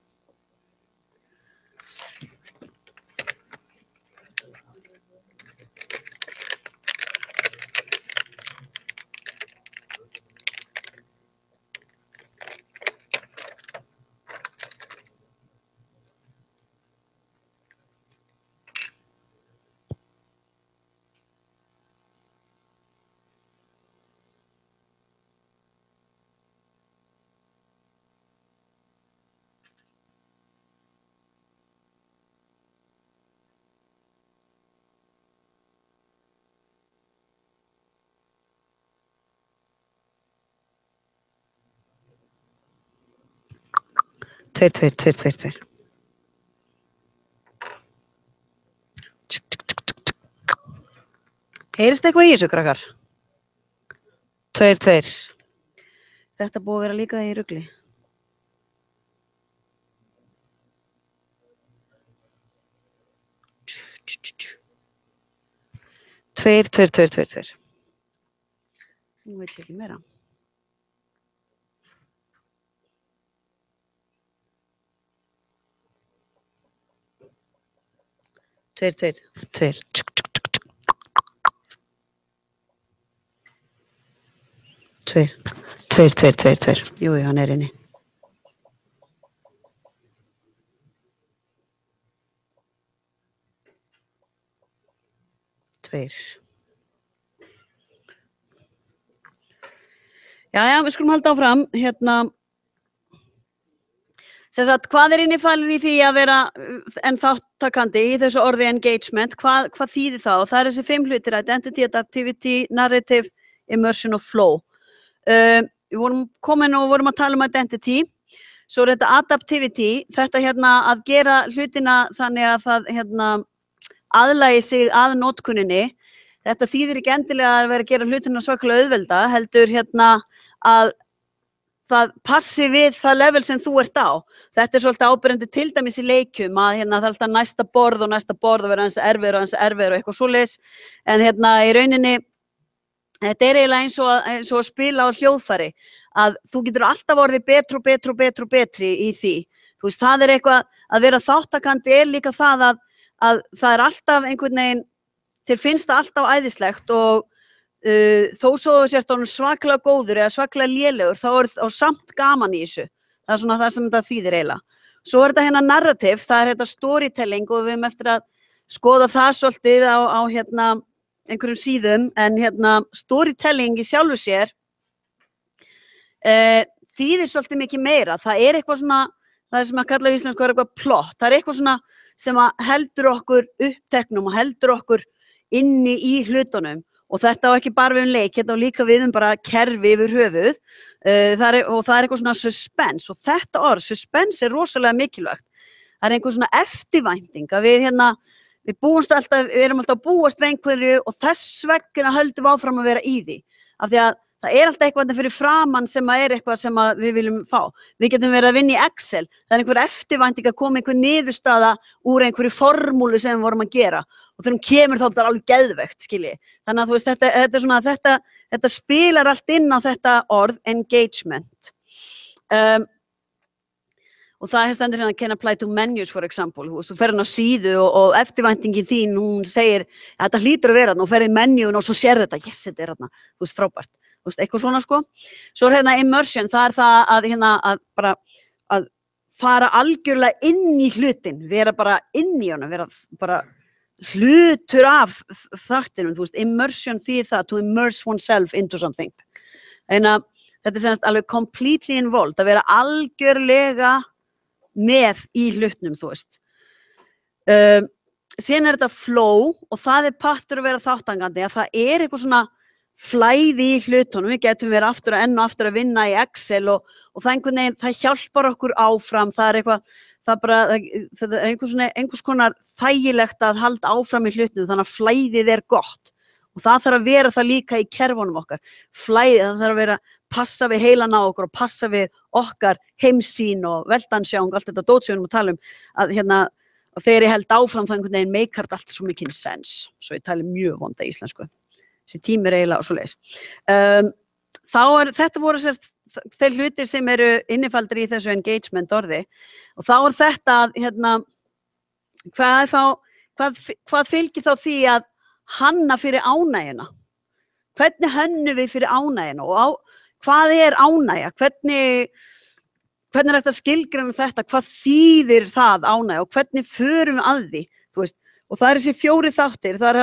Tveir. Heyrist eitthvað í þessu, krakkar? 2. Þetta búið að vera líka í rugli. Tveir. Nú veit ég ekki meira. Tveir. Jú, hann er inni. Tveir. Jæja, við skulum halda áfram. Hérna, sem sagt, hvað er innifalið í því að vera en þáttakandi í þessu orði engagement? Hvað þýðir það? Og það er þessi 5 hlutir: identity, adaptivity, narrative, immersion og flow. Við vorum komin og vorum að tala identity. Svo er þetta adaptivity, þetta hérna að gera hlutina þannig að það hérna aðlagi sig að notkuninni. Þetta þýðir ekki endilega að vera að gera hlutina svakalega auðvelda, heldur hérna að það passi við það level sem þú ert á. Þetta er svolítið áberandi til dæmis í leikjum að hérna það er alltaf næsta borð og vera aðeins erfiður og eitthvað svoleiðis. En hérna í rauninni, þetta er eiginlega eins og að spila á hljóðfæri, að þú getur alltaf orðið betri í því. Þú veist, það er eitthvað, að vera þáttakandi er líka það að það er alltaf einhvern veginn, þér finnst það alltaf æðislegt og þó svo þú sért honum svakalega góður eða svakalega lélegur, þá er það samt gaman í þessu. Það er svona það sem þetta þýðir eiginlega. Svo er þetta hérna narrative, það er þetta storytelling og við erum eftir að skoða það svolítið á hérna einhverjum síðum, en hérna storytelling í sjálfu sér þýðir svolítið mikið meira. Það er eitthvað svona, það er sem að kalla í íslensku er eitthvað plott, það er eitthvað svona sem að heldur okkur uppteknum og heldur okkur inni í hlutunum. Og þetta á ekki bara við leik, þetta á líka við bara kerfi yfir höfuð og það er eitthvað svona suspense og þetta orð, suspense er rosalega mikilvægt. Það er einhver svona eftirvænting að við erum alltaf að búast við einhverju og þess vegna höldum við áfram að vera í því. Af því að það er alltaf eitthvað fyrir framann sem er eitthvað sem við viljum fá. Við getum verið að vinna í Excel, það er einhver eftirvænting að koma einhver niðurstaða úr einhverju formúlu sem við vorum að gera. Og þegar hún kemur þá er það alveg geðveikt, skiljið. Þannig að þú veist, þetta er svona, þetta spilar allt inn á þetta orð, engagement. Og það stendur hérna, can apply to menus, for example. Þú fer hérna á síðu og eftirvæntingin þín, hún segir, þetta hlýtur að vera þarna og ferði í menjun og svo sér þetta, yes, þetta er þarna, þú veist, frábært. Þú veist, eitthvað svona, sko. Svo er hérna immersion, það er það að fara algjörlega inn í hlutin, vera bara inn í honum, vera bara hlutur af þáttinum, þú veist, immersion þýðir það, to immerse oneself into something. Þannig að þetta er semst alveg completely involved, að vera algjörlega með í hlutnum, þú veist. Síðan er þetta flow og það er partur að vera þáttangandi, að það er eitthvað svona flæði í hlutunum, við getum verið aftur að vinna í Excel og það einhvern veginn, það hjálpar okkur áfram, það er eitthvað, það er einhvers konar þægilegt að halda áfram í hlutnum, þannig að flæðið er gott og það þarf að vera það líka í kerfunum okkar. Flæðið, það þarf að vera passa við heilan á okkur og passa við okkar heimsýn og veltansjáng, allt þetta dót sem við erum að tala um, að hérna og þegar ég held áfram það einhvern veginn meikar allt svo mikinn sens, svo ég tali mjög vonda íslensku. Þessi tími eiginlega og svoleiðis. Þetta voru sérst þeir hlutir sem eru innifaldir í þessu engagement orði og þá þetta að hvað fylgir þá því að hanna fyrir ánægjuna? Hvernig hönnum við fyrir ánægjuna og hvað ánægja? Hvernig hægt að skilgreina þetta? Hvað þýðir það ánægja og hvernig förum við að því? Þú veist, og það þessi 4 þáttir, það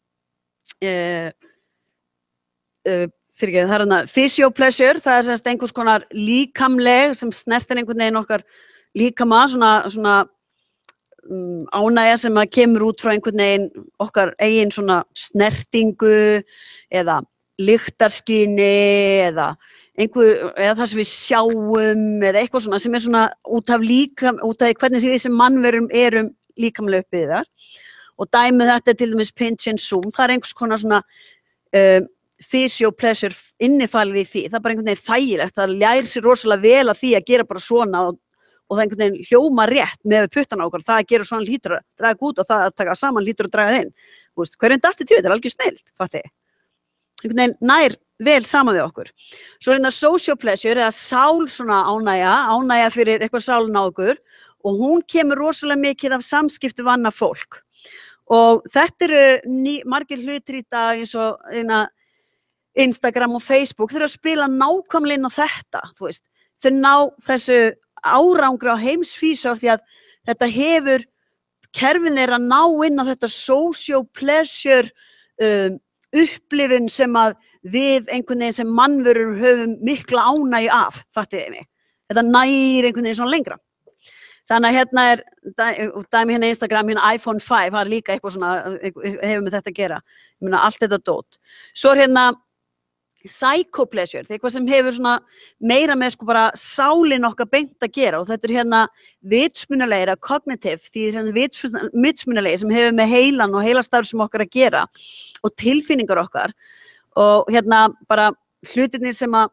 physiopleasure, það semst einhvers konar líkamleg sem snertir einhvern veginn okkar líkama, svona ánægja sem að kemur út frá einhvern veginn okkar eigin svona snertingu eða lyktarskyni eða það sem við sjáum eða eitthvað svona sem svona út af hvernig við sem mannverum erum líkamlega uppbyggðar og dæmið þetta til dæmis pinch and zoom, það einhvers konar svona physiopleasure innifalið í því, það bara einhvern veginn þægilegt, það lærir sér rosalega vel að því að gera bara svona og það einhvern veginn hljóma rétt með puttana okkar, það að gera svona hlýtur að draga út og það að taka saman hlýtur að draga það inn. Hverjum dætti til þetta alveg snillt, fatti? Einhvern veginn nær vel saman við okkur. Svo sociopleasure eða sál svona ánægja fyrir eitthvað sálin á okkur og hún kemur rosalega mikið af samskiptu við annað fólk. Og þetta eru margir hlutir í dag eins og Instagram og Facebook, þeir að spila nákvæmlega inn á þetta, þú veist. Þau ná þessu árangri á heimsvísu af því að þetta hefur kerfin þeirra ná inn á þetta sociopleasure upplifun sem að við einhvern veginn sem mannverur höfum mikla ánægju af, fattiði mig. Þetta nær einhvern veginn svona lengra. Þannig að hérna dæmi hérna Instagram, hérna iPhone 5, það líka eitthvað svona, hefur með þetta að gera. Ég meina, allt þetta dót. Svo hérna psychopleasure, það eitthvað sem hefur svona meira með sko bara sálin okkar beint að gera og þetta hérna vitsmunalegir eða cognitive, því hérna vitsmunalegir sem hefur með heilan og heilastarf sem okkar að gera og tilfinningar okkar og hérna bara hlutirnir sem að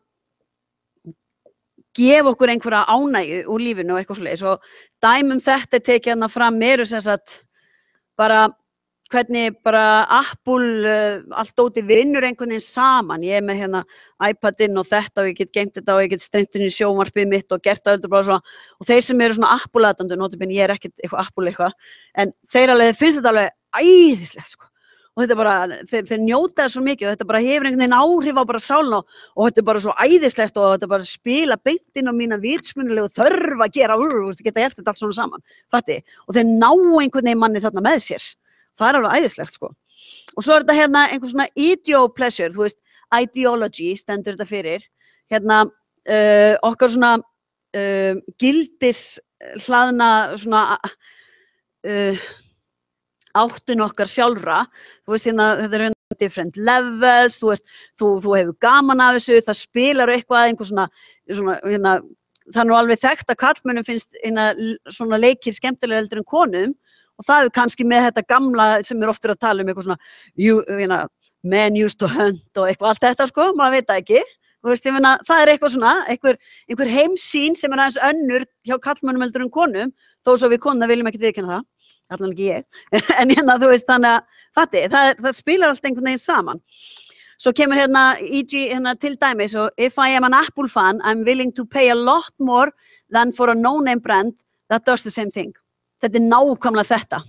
gefa okkur einhverja ánægju úr lífinu og eitthvað svoleiðis og dæmum þetta tekið hérna fram sem sagt bara hvernig bara Apple allt dóti vinnur einhvern veginn saman. Ég með hérna iPadinn og þetta og ég get geymt þetta og ég get strengt inn í sjónvarpið mitt og gert það bara svona og þeir sem eru svona Apple-aðdandur, notabene ég ekkert eitthvað Apple eitthvað, en þeir finnst þetta alveg æðislegt sko. Og þetta bara, þeir njóta það svo mikið og þetta bara hefur einhvern veginn áhrif á bara sálina og þetta bara svo æðislegt og þetta bara spila beint inn á mína vitsmunulegu þörf að gera, geta gert þetta allt svona saman, fatti? Og þeir ná einhvern veginn manni þarna með sér. Það alveg æðislegt sko. Og svo þetta hérna einhvern svona ideopleasure, þú veist, ideology stendur þetta fyrir, hérna okkar svona gildis hlaðna svona áttun okkar sjálfra, þú veist hérna, þetta hérna different levels, þú hefur gaman af þessu, það spilar eitthvað, einhver svona hérna, það nú alveg þekkt að karlmönnum finnst hérna svona leikir skemmtilega heldur en konum, og það kannski með þetta gamla sem ofta að tala eitthvað svona, men used to hunt og eitthvað allt þetta sko, maður veit það ekki. Veist, meina, það eitthvað svona, einhver heimsýn sem aðeins önnur hjá karlmönnum heldur en konum, þó svo við konuna viljum ekkert viðurkenna það, allan ekki ég, en hérna þú veist þannig að, fatti, það spilar allt einhvern veginn saman. Svo kemur hérna hérna til dæmis og if I am an Apple fan, I'm willing to pay a lot more than for a no-name brand that does the same thing. Þetta nákvæmlega þetta.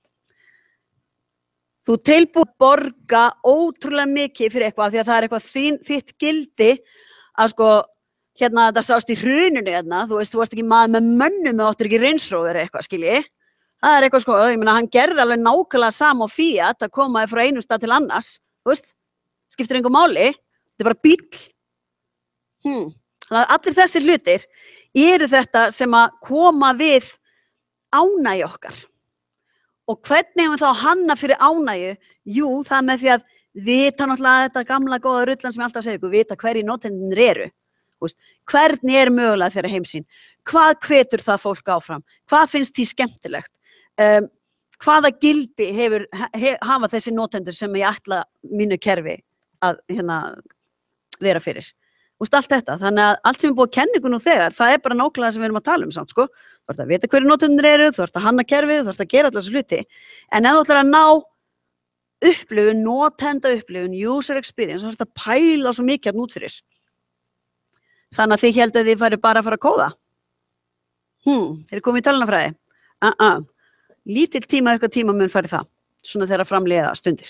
Þú tilbúið að borga ótrúlega mikið fyrir eitthvað því að það eitthvað þitt gildi að sko, hérna þetta sást í hruninu hérna, þú veist, þú varst ekki maður með mönnum eða áttur ekki reynsróður eitthvað, skilji. Það eitthvað sko, ég meina, hann gerði alveg nákvæmlega sama á Fiat að koma frá einum stað til annars, þú veist, skiptir engu máli, þetta bara bíll. Þannig að allir þessir hlutir eru þetta sem að koma við ánægju okkar. Og hvernig hefum við þá hanna fyrir ánægju? Jú, það með því að vita náttúrulega þetta gamla góða rullan sem ég alltaf segja ykkur, vita hverju notendurnir eru. Hvernig mögulega þeirra heimsýn? Hvað hvetur það fólk áfram? Hvað finnst því skemmtilegt? Hvaða gildi hafa þessi notendur sem ég ætla mínu kerfi að vera fyrir? Allt þetta. Þannig að allt sem búið að kenna ykkur nú þegar, það bara nákvæmlega sem við erum að tala samt, sko. þú ert að vita hverju notendur eru, þú ert að hanna kerfið, þú ert að gera allar þessu hluti. En ef þú ætlar að ná upplifun, notenda upplifun, user experience, þá ert að pæla svo mikið að út fyrir. Þannig að þið heldur að þið færi bara að fara að kóða. Þeir komið í tölunafræði. Lítill tíma, eitthvað tíma mun fari það. Svona þeirra framleiða stundir.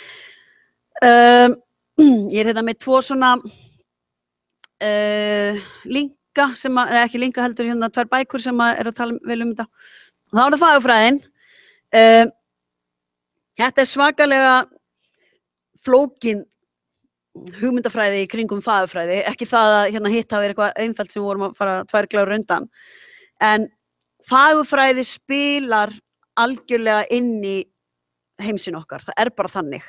Ég hérna með 2 svona linka sem ekki linka heldur hérna 2 bækur sem að tala vel þetta. Þá það fagurfræðin. Þetta svakalega flókin hugmyndafræði í kringum fagurfræði, ekki það að hérna hitt hafi eitthvað einfalt sem vorum að fara 2 glár undan, en fagurfræði spilar algjörlega inn í heimsinn okkar, það bara þannig.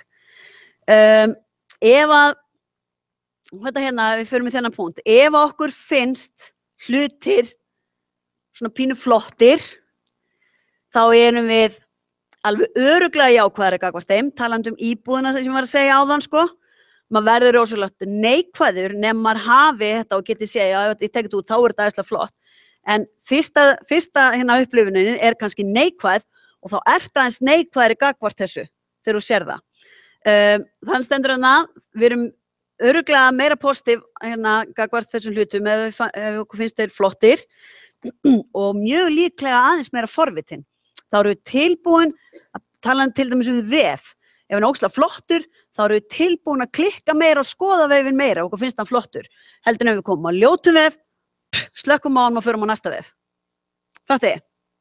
Ef að, þetta hérna, við förum í þennan punkt, ef okkur finnst hlutir svona pínu flottir, þá erum við alveg örugglega jákvæðari gagnvart þeim, talandi íbúðina sem ég var að segja áðan, sko. Maður verður rosalegt neikvæður nema maður hafi þetta og geti segja að ég tekið út, þá þetta æðislega flott. En fyrsta hérna upplifunin kannski neikvæð og þá það eins neikvæðari gagnvart þessu þegar þú sér það. Þannig stendur hérna, við erum örugglega meira positív hérna gagnvart þessum hlutum ef okkur finnst þeir flottir og mjög líklega aðeins meira forvitin. Þá erum við tilbúin að tala til dæmis vef. Ef hann ógeðslega flottur, þá erum við tilbúin að klikka meira og skoða vefinn meira og okkur finnst hann flottur. Heldur en ef við komum á ljótum vef, slökkum á hann og förum á næsta vef. Fattið?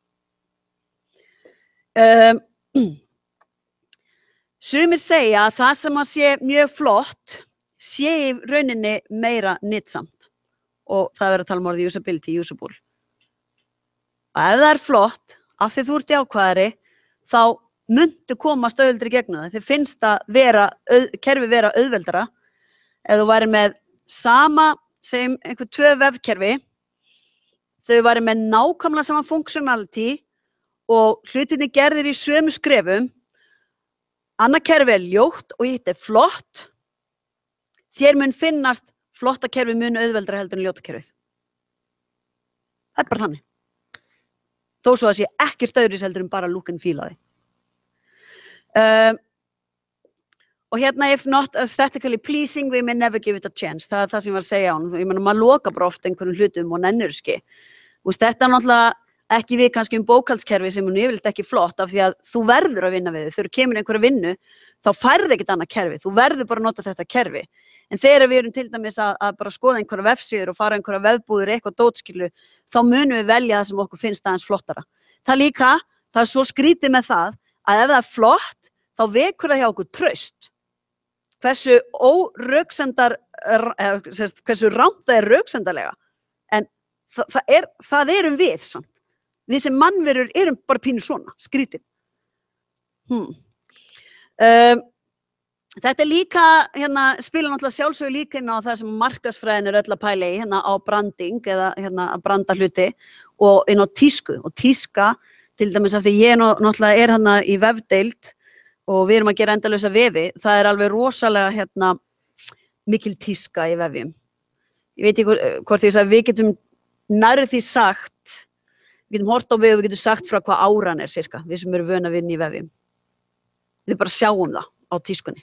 Sumir segja að það sem að sé mjög flott sé í rauninni meira nytsamt og það verður að tala orðið usability, usable. Og ef það flott, af því þú ert jákvæðari, þá myndu komast auðveldari gegnum það. Þið finnst að kerfi vera auðveldara ef þú væri með sama, segjum einhver 2 vefkerfi, þau væri með nákvæmlega sama functionality og hlutinni gerðir í sömu skrefum, annað kerfi ljótt og hitt flott, þér mun finnast flotta kerfi mun auðveldara heldur en ljóta kerfið. Það bara þannig. Þó svo að sé ekkert öðruvísi heldur en bara look and feel á því. Og hérna, if not aesthetically pleasing, we may never give it a chance. Það það sem ég var að segja á hann. Ég meina, maður loka bara oft einhverjum hlutum og nennir ekki. Þetta náttúrulega ekki við kannski bókhaldskerfi sem yfirleitt ekki flott af því að þú verður að vinna við þau. Þegar kemur einhverja vinnu, þá færðu ekkert annað kerfi. Þú verður bara að nota þetta kerfi. En þegar við erum til dæmis að bara skoða einhverja vefsíður og fara einhverja vefbúður eitthvað dótskilu, þá munum við velja það sem okkur finnst aðeins flottara. Það líka, það svo skrítið með það að ef það flott, þá vekur það hjá okkur traust. Hversu hversu rangt það röksemdarlega. En það erum við samt. Við sem mannverur erum bara pínu svona, skrítið. Þetta líka, hérna, spila náttúrulega sjálfsögur líka inn á það sem markaðsfræðin öll að pæla í, hérna á branding eða hérna að branda hluti og inn á tísku. Og tíska, til dæmis af því ég náttúrulega hérna í vefdeild og við erum að gera endalausa vefi, það alveg rosalega hérna mikil tíska í vefjum. Ég veit ekki hvort því að við getum nærið því sagt, við getum hort á við og við getum sagt frá hvað áran cirka, við sem erum vön að vinna í vefjum. Við bara sjáum það á tískunni.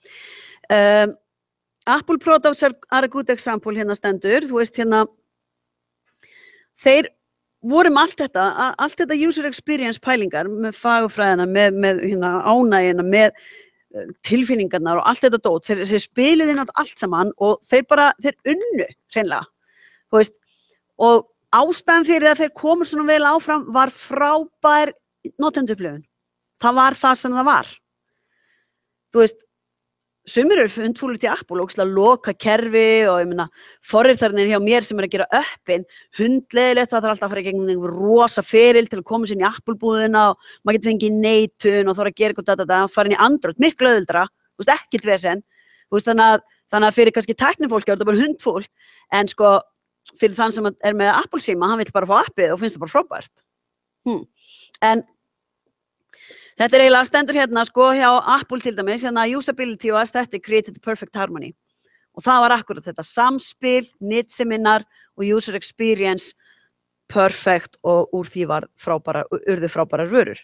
Apple products are a good example hérna stendur, þú veist hérna, þeir voru allt þetta user experience pælingar með fagurfræðina, með hérna ánægjuna, með tilfinningarnar og allt þetta dót, þeir spiluðu inn á allt saman og þeir unnu hreinlega, þú veist, og ástæðan fyrir að þeir komu svona vel áfram var frábær notendaupplifun. Það var það sem það var. Þú veist, sumir eru fundfúlir til Apple og loka kerfi og ég meina, forritarnir hjá mér sem að gera uppin, hundleiðilegt, það alltaf að fara í gegnum einhver rosa feril til að koma sér inn í Apple-búðina og maður getur fengið neitun og þarf að gera eitthvað fara inn í Android, miklu auðveldara, þú veist, ekkert vesen, þú veist, þannig að fyrir kannski tæknifólki er þetta bara hundfúlt, en sko, fyrir þann sem er með Apple-síma, hann vill bara fá appið og finnst það bara frábært. En þetta eiginlega stendur hérna sko hjá Apple til dæmis, hérna usability og aesthetic created perfect harmony. Og það var akkurat þetta samspil, nytseminnar og user experience perfect og úr því urðu frábærar vörur.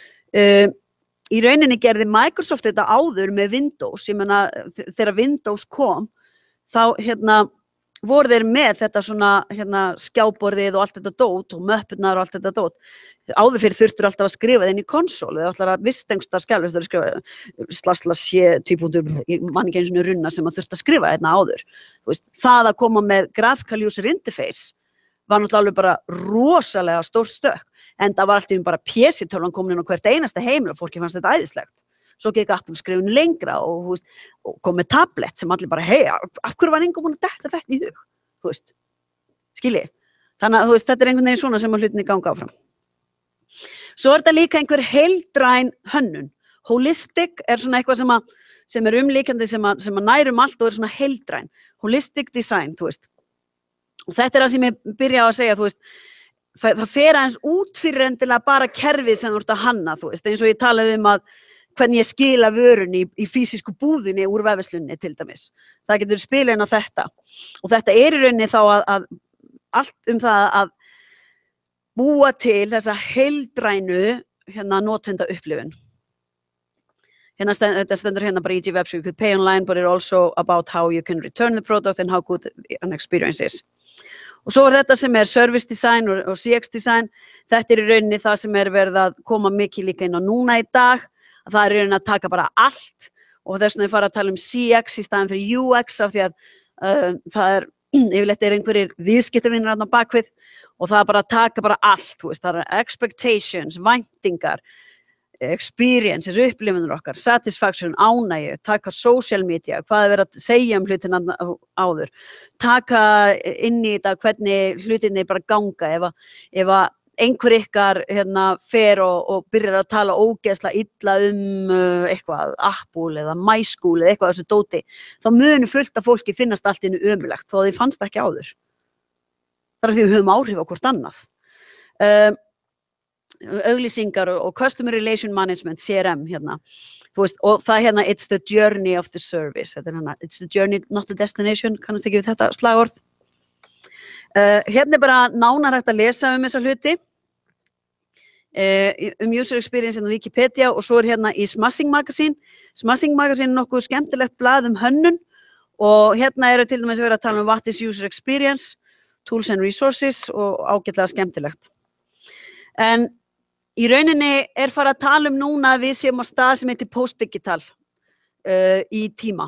Í rauninni gerði Microsoft þetta áður með Windows, ég meina þegar Windows kom, þá voru þeir með þetta svona skjáborðið og allt þetta dót og möppurnar og allt þetta dót. Áður fyrir þurftur alltaf að skrifa það inn í konsól eða ætlar að vistengsta skjal, þurftur að skrifa /c man ekki einu svona runna sem að þurfti að skrifa áður. Það að koma með graphical user interface var náttúrulega alveg bara rosalega stórt stökk, en það var alltaf bara PC-tölvan komin inn á hvert einasta heimil og fólki fannst þetta æðislegt. Svo gekk Apple skrifinu lengra og kom með tablet sem allir bara, hei, af hverju var engum búin að detta þetta í hug? Skilji? Þannig að þetta einhvern veginn svona sem að hlutinni ganga áfram. Svo þetta líka einhver heildræn hönnun. Holistic svona eitthvað sem umlíkjandi sem að nærum allt og svona heildræn. Holistic design, Og þetta það sem ég byrja á að segja, það fer aðeins út fyrir endilega bara kerfið sem þú ert að hanna, eins og ég talaði að hvernig ég skila vörunni í fysisku búðinni úr vefverslunni til dæmis. Það getur spilað inn á þetta. Og þetta í rauninni þá að allt það að búa til þessa heildrænu notenda upplifun. Þetta stendur bara easy web, so you could pay online, but it's also about how you can return the product and how good an experience is. Og svo þetta sem service design og CX design, þetta í rauninni það sem verið að koma mikið líka inn á núna í dag, að það í rauninni að taka bara allt og þess vegna ég fara að tala CX í staðan fyrir UX af því að það yfirleitt einhverjir viðskiptavinir á bakvið og það bara að taka bara allt, það expectations, væntingar, experiences, upplifunir okkar, satisfaction, ánægju, taka social media, hvað verið að segja hlutina áður, taka inn í þetta hvernig hlutinni bara ganga, ef að einhver ykkar fer og byrjar að tala ógeðslega illa eitthvað, Apple eða MySchool eða eitthvað þessu dóti, þá munu fullt af fólki finnast allt innu ömurlegt, þó því fannst ekki áður. Það því við höfum áhrif á hvort annað. Auglýsingar og Customer Relation Management, CRM og það it's the journey of the service, it's the journey, not the destination, kannast ekki við þetta slagorð. Bara nánar hægt að lesa þessa hluti, user experience á Wikipedia og svo í Smashing Magazine. Smashing Magazine nokkuð skemmtilegt blað hönnun og eru til dæmis verið að tala what is user experience, tools and resources og ágætlega skemmtilegt. En í rauninni farið að tala núna að við séum á stað sem heitir post-digital í tíma.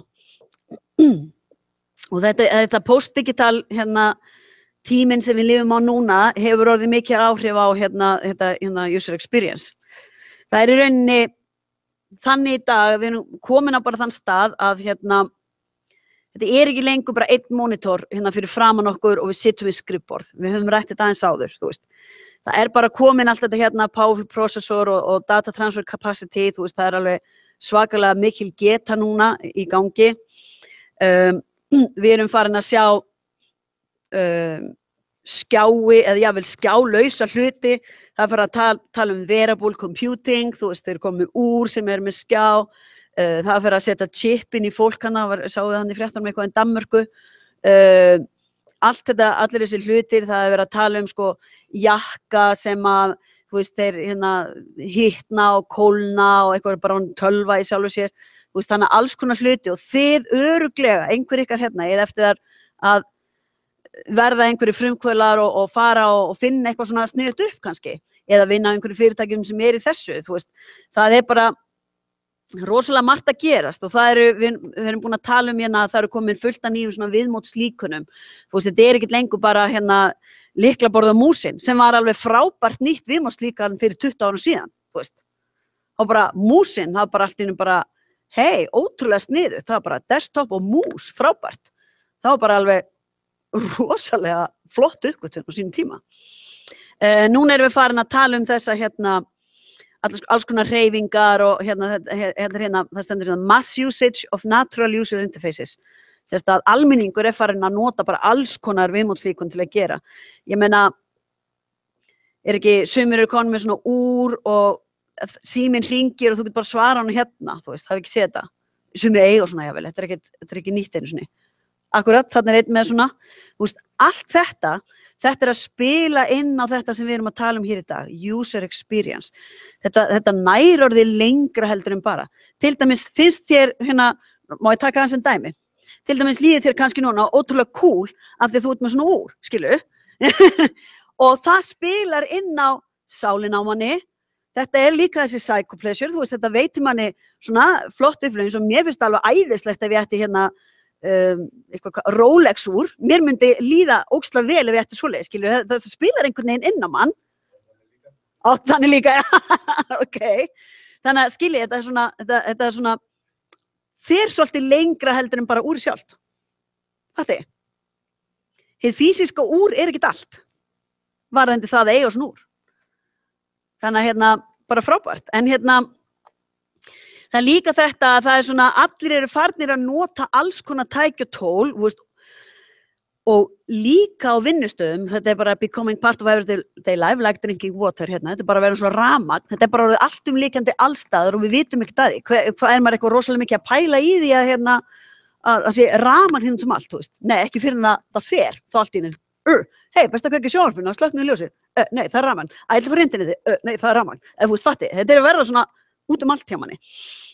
Og þetta post-digital tíminn sem við lifum á núna hefur orðið mikið áhrif á þetta user experience. Það í rauninni þannig í dag, við erum komin á bara þann stað að þetta ekki lengur bara einn monitor fyrir framan okkur og við sittum við skrifborð. Við höfum rætt þetta aðeins áður, Það bara komin allt þetta powerful processor og data transfer capacity, það alveg svakalega mikil geta núna í gangi. Við erum farin að sjá skjái eða jafnvel skjálausa hluti, það bara að tala wearable computing, þeir komið úr sem með skjá, það fyrir að setja chip inn í fólk sáu þannig fréttanum eitthvað í Danmörku, allt þetta, allir þessi hlutir, það verið að tala jakka sem að þeir hitna og kólna og eitthvað bara tölva í sjálfu sér, þannig að alls konar hluti og þið örugglega, einhver ykkar eða eftir að verða einhverju frumkvöðlar og fara og finna eitthvað svona sniðugt upp kannski, eða vinna einhverju fyrirtækjum sem í þessu, það bara rosalega margt að gerast og við erum búin að tala að það komin fullt af nýjum svona viðmótslíkunum, þetta ekkert lengur bara lyklaborð á músin, sem var alveg frábært nýtt viðmótslíkan fyrir 20 árum síðan, og bara músin, það bara allt innum bara, hei, ótrúlega sniðugt, það var bara desktop og mús, frábært, það var bara alveg rosalega flott uppgötvun á sínum tíma. Núna erum við farin að tala þessa alls konar hreyfingar og það stendur mass usage of natural user interfaces. Þess að almenningur farin að nota bara alls konar viðmótslíkun til að gera. Ég meina, ekki sumir konum með svona úr og síminn hringir og þú getur bara svara hann það ekki séð þetta. Sumir eiga svona jafnvel, þetta ekki nýtt einu sinni. Akkurat, þarna einn með svona, allt þetta, Þetta að spila inn á þetta sem við erum að tala hér í dag, user experience. Þetta nær orðið lengra heldur en bara. Til dæmis finnst þér, má ég taka hans en dæmi, til dæmis líður þér kannski núna ótrúlega cool af því þú ert með svona úr, skilu, og það spilar inn á sálin á manni. Þetta líka þessi psychopleasure, þú veist, þetta veitir manni svona flott upplifun, svo mér finnst alveg æðislegt ef ég ætti Rolex úr, mér myndi líða ógeðslega vel ef ég ætti svoleiðis, skilur, það spilar einhvern veginn inn á mann. Þannig líka, ok. Þannig að skilji, þetta svona, fer svolítið lengra heldur en bara úr sjálft. Fatti? Hið físiska úr ekkert allt, varðandi það að eiga svona úr. Þannig að bara frábært, en það líka þetta að það svona, allir eru farnir að nota alls konar tæki og tól, veist, og líka á vinnustöðum, þetta bara becoming part of everyday life, like drinking water, þetta bara verið svona rafmagn, þetta bara orðið allt líkandi allstaðar og við vitum ekkert að því, hvað maður eitthvað rosalega mikið að pæla í því að sé rafmagn um allt, þú veist, nei, ekki fyrir það fer, þá allt í einu. Hei, best að kveikja sjónvarpinu og slökknu ljósið. Nei, það rafmagn. Ætla fyrir internetið. Nei, það rafmagn. Þú veist, fatti, þetta að verða svona út allt hjá manni.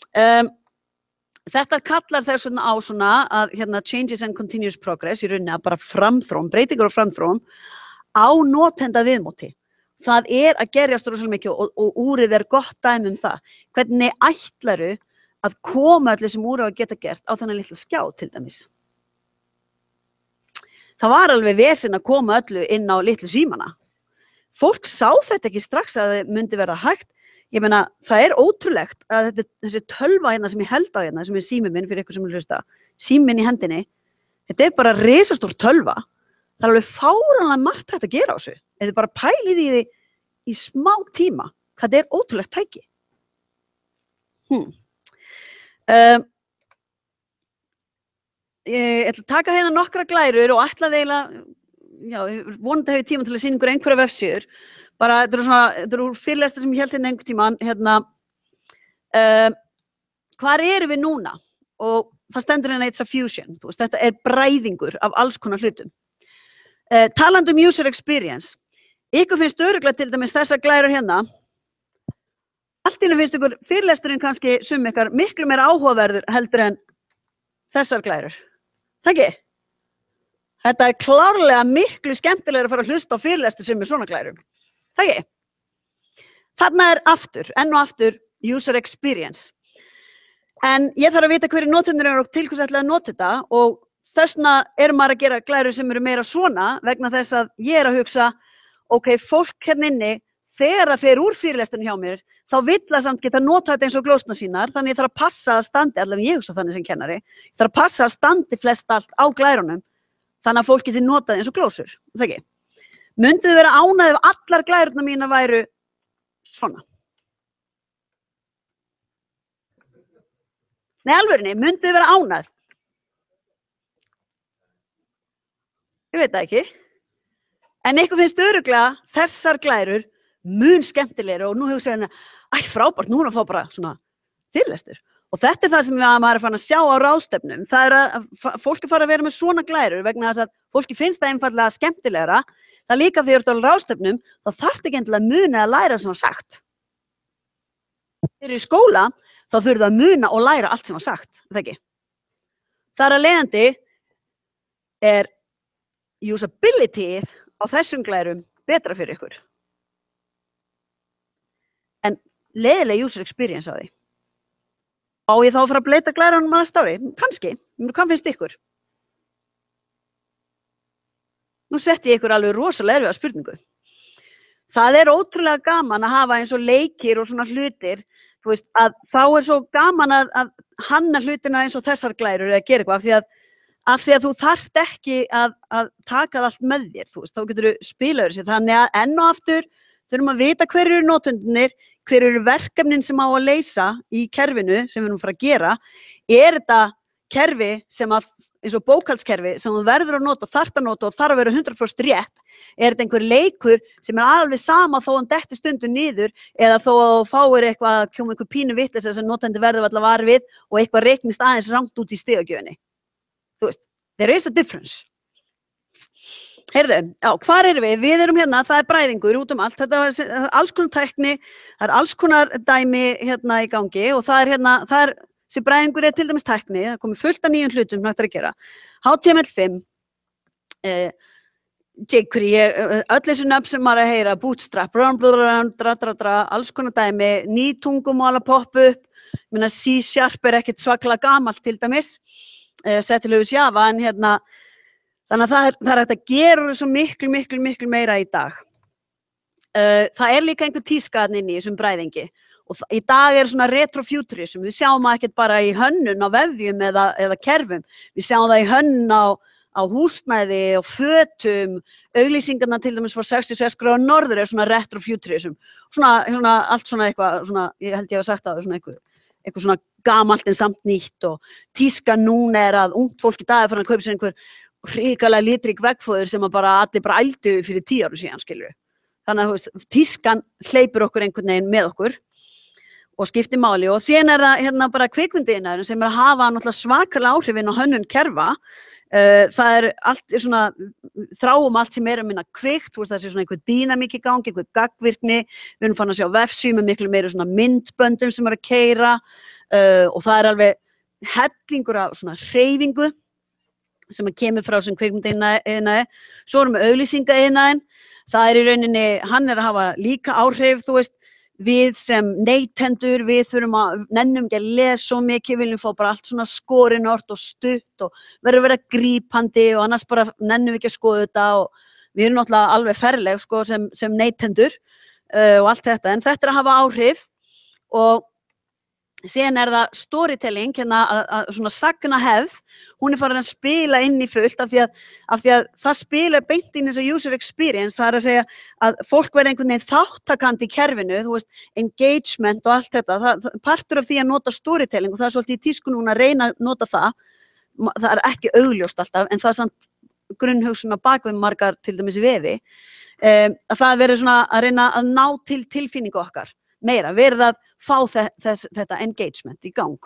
Þetta kallar þess svona á svona að changes and continuous progress í rauninni að bara framþróun, breytingar og framþróun á notenda viðmóti. Það að gerjast rosalega mikið og úrið gott dæmi það. Hvernig ætlaru að koma öllu sem úr á að geta gert á þennan litla skjá til dæmis. Það var alveg vesen að koma öllu inn á litlu símana. Fólk sá þetta ekki strax að það myndi verða hægt. Ég meina, það ótrúlegt að þessi tölva sem ég held á sem sími minn fyrir ykkur sem hlusta, sími minn í hendinni, þetta bara risastór tölva. Það alveg fáránlega margt hægt að gera á þessu. Eða bara pælið í því í smá tíma. Hvað ótrúlegt tæki. Ég ætla að taka nokkra glærur og ætla eiginlega, já, vonandi hef ég tíma til að sýna ykkur einhverja vefsíður. Bara, þetta eru fyrirlestur sem ég held einhvern tímann, hvar erum við núna? Og það stendur it's a fusion, þú veist, þetta bræðingur af alls konar hlutum. Talandi user experience, ykkur finnst örugglega til dæmis þessar glærur allt í einu finnst ykkur fyrirlesturinn kannski sum ykkar miklu meira áhugaverður heldur en þessar glærur. Það ekki? Þetta klárlega miklu skemmtilegra að fara að hlusta á fyrirlestur sem svona glærum. Það ekki? Þarna aftur, enn og aftur, user experience. En ég þarf að vita hverju notendur eru og til hvers ætla að nota þetta og þessna maður að gera glærur sem eru meira svona vegna þess að ég að hugsa, ok, fólk inni, þegar það fer úr fyrirlesturinn hjá mér, þá vill það samt geta nota þetta eins og glósna sínar, þannig ég þarf að passa að standi, allavega ég hugsa þannig sem kennari, ég þarf að passa að standi flest allt á glærunum, þannig að fólk geti notað eins og glósur, það ekki? Myndu þið vera ánægð ef allar glærurnar mínar væru svona? Nei, alvörinni, myndu þið vera ánægð? Ég veit það ekki. En ykkur finnst örugglega þessar glærur mun skemmtilegri og nú hugsa ég frábært, nú að fá bara svona fyrirlestur. Og þetta það sem maður fann að sjá á ráðstefnum, það að fólki fara að vera með svona glærur vegna þess að fólki finnst það einfaldlega skemmtilegra. Það líka þegar þú ert á ráðstefnum, þá þarf ekki endilega að muna að læra sem var sagt. Þegar í skóla, þá þurfið að muna og læra allt sem var sagt, það ekki? Þar að leiðandi usability á þessum glærum betra fyrir ykkur. En leiðileg user experience á því. Á ég þá að fara að bleita glærunum að næsta ári? Kannski. Hvað finnst ykkur? Nú setti ég ykkur alveg rosalega erfiða spurningu. Það ótrúlega gaman að hafa eins og leikir og svona hlutir, þú veist, að þá svo gaman að hanna hlutina eins og þessar glærur eða gera eitthvað af því að þú þarft ekki að taka það allt með þér, þú veist, þá getur þú spilaður sér. Þannig að enn og aftur þurfum að vita hver eru notendurnir, hver eru verkefnin sem á að leysa í kerfinu sem við erum að fara að gera. Þetta kerfi sem eins og bókhaldskerfi sem þú verður að nota og þarft að nota og þarf að vera 100% rétt, þetta einhver leikur sem alveg sama þó hann detti stundum niður eða þó að þú fáir eitthvað að koma einhver pínu vitleysa sem notendi verður allavega var við og eitthvað reiknist aðeins rangt út í stigagjöfinni. Þú veist, there is a difference. Heyrðu, já, hvar erum við? Við erum hérna, það bræðingur út allt, þetta var alls konar tækni, það alls konar dæmi hérna í gangi og það hérna, þessi bræðingur til dæmis tækni, það komið fullt af nýjum hlutum hægt að gera. HTML5, jQuery, öll þessu nöfn sem maður að heyra, Bootstrap, alls konar dæmi, ný tungumál að poppa upp, C# ekkert svaklega gamalt til dæmis, settilegus Java, en hérna, þannig að það hægt að gera svo miklu meira í dag. Það líka einhver tíska þarna inni í þessum bræðingi og í dag svona retrofuturism, við sjáum það ekkert bara í hönnun á vefjum eða kerfum, við sjáum það í hönnun á húsnæði og fötum, auglýsingarna til dæmis frá 66 gráður norður svona retrofuturism, svona allt svona eitthvað, svona, ég held ég hafa sagt það, svona eitthvað svona gamalt en samt nýtt og tíska núna að ungt fólk í dag fyrir að kaupa sér einhver hrikalega litrík veggfóður sem allir bara ældu fyrir 10 árum síðan, skilur. Þannig að, þú veist, tískan hleypur okkur einhvern veginn með okkur og skiptir máli og síðan það hérna bara kvikmyndiðinaðurinn sem að hafa náttúrulega svakalega áhrifin á hönnun kerfa. Það allt svona, þráum allt sem minna kvikt, þú veist, það svona einhver dýnamík í gangi, einhver gagnvirkni, við erum fann að sjá vefsíum með miklu meiri svona myndböndum sem að keyra og það alveg hellingur af svona hreyfingu sem kemur frá sem kvikmyndaiðnaði, svo erum við auglýsingaiðnaðinn, það í rauninni, hann að hafa líka áhrif, þú veist, við sem neytendur, við þurfum nennum ekki að lesa svo mikið, viljum fá bara allt svona skorinort og stutt og verður vera grípandi og annars bara nennum við ekki að skoða þetta og við erum náttúrulega alveg ferleg sko, sem neytendur og allt þetta, en þetta að hafa áhrif og síðan það storytelling, hérna að svona sagna hefð, hún farin að spila inn í fullt af því að það spila beint inn eins og user experience, það að segja að fólk verði einhvern veginn þáttakandi í kerfinu, þú veist, engagement og allt þetta, partur af því að nota storytelling og það svolítið í tísku núna að reyna að nota það ekki augljóst alltaf, en það samt grunnhugsun á bakvið margar til dæmis vefi, að það verður svona að reyna að ná til tilfinningu okkar. Meira, verið að fá þetta engagement í gang.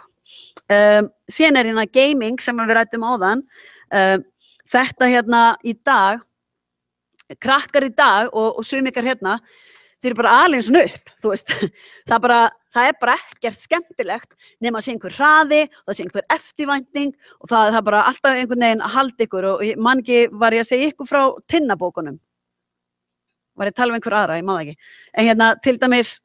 Síðan hérna gaming sem við ræddum áðan, þetta hérna í dag, krakkar í dag og sumikar hérna, þeir bara alveg svona upp, þú veist, það bara ekkert skemmtilegt nema að sé einhver hraði, það sé einhver eftirvænting og það bara alltaf einhvern veginn að halda ykkur og man ekki, var ég að segja ykkur frá Tinnabókunum, var ég að tala um einhver aðra, ég má það ekki, en hérna til dæmis,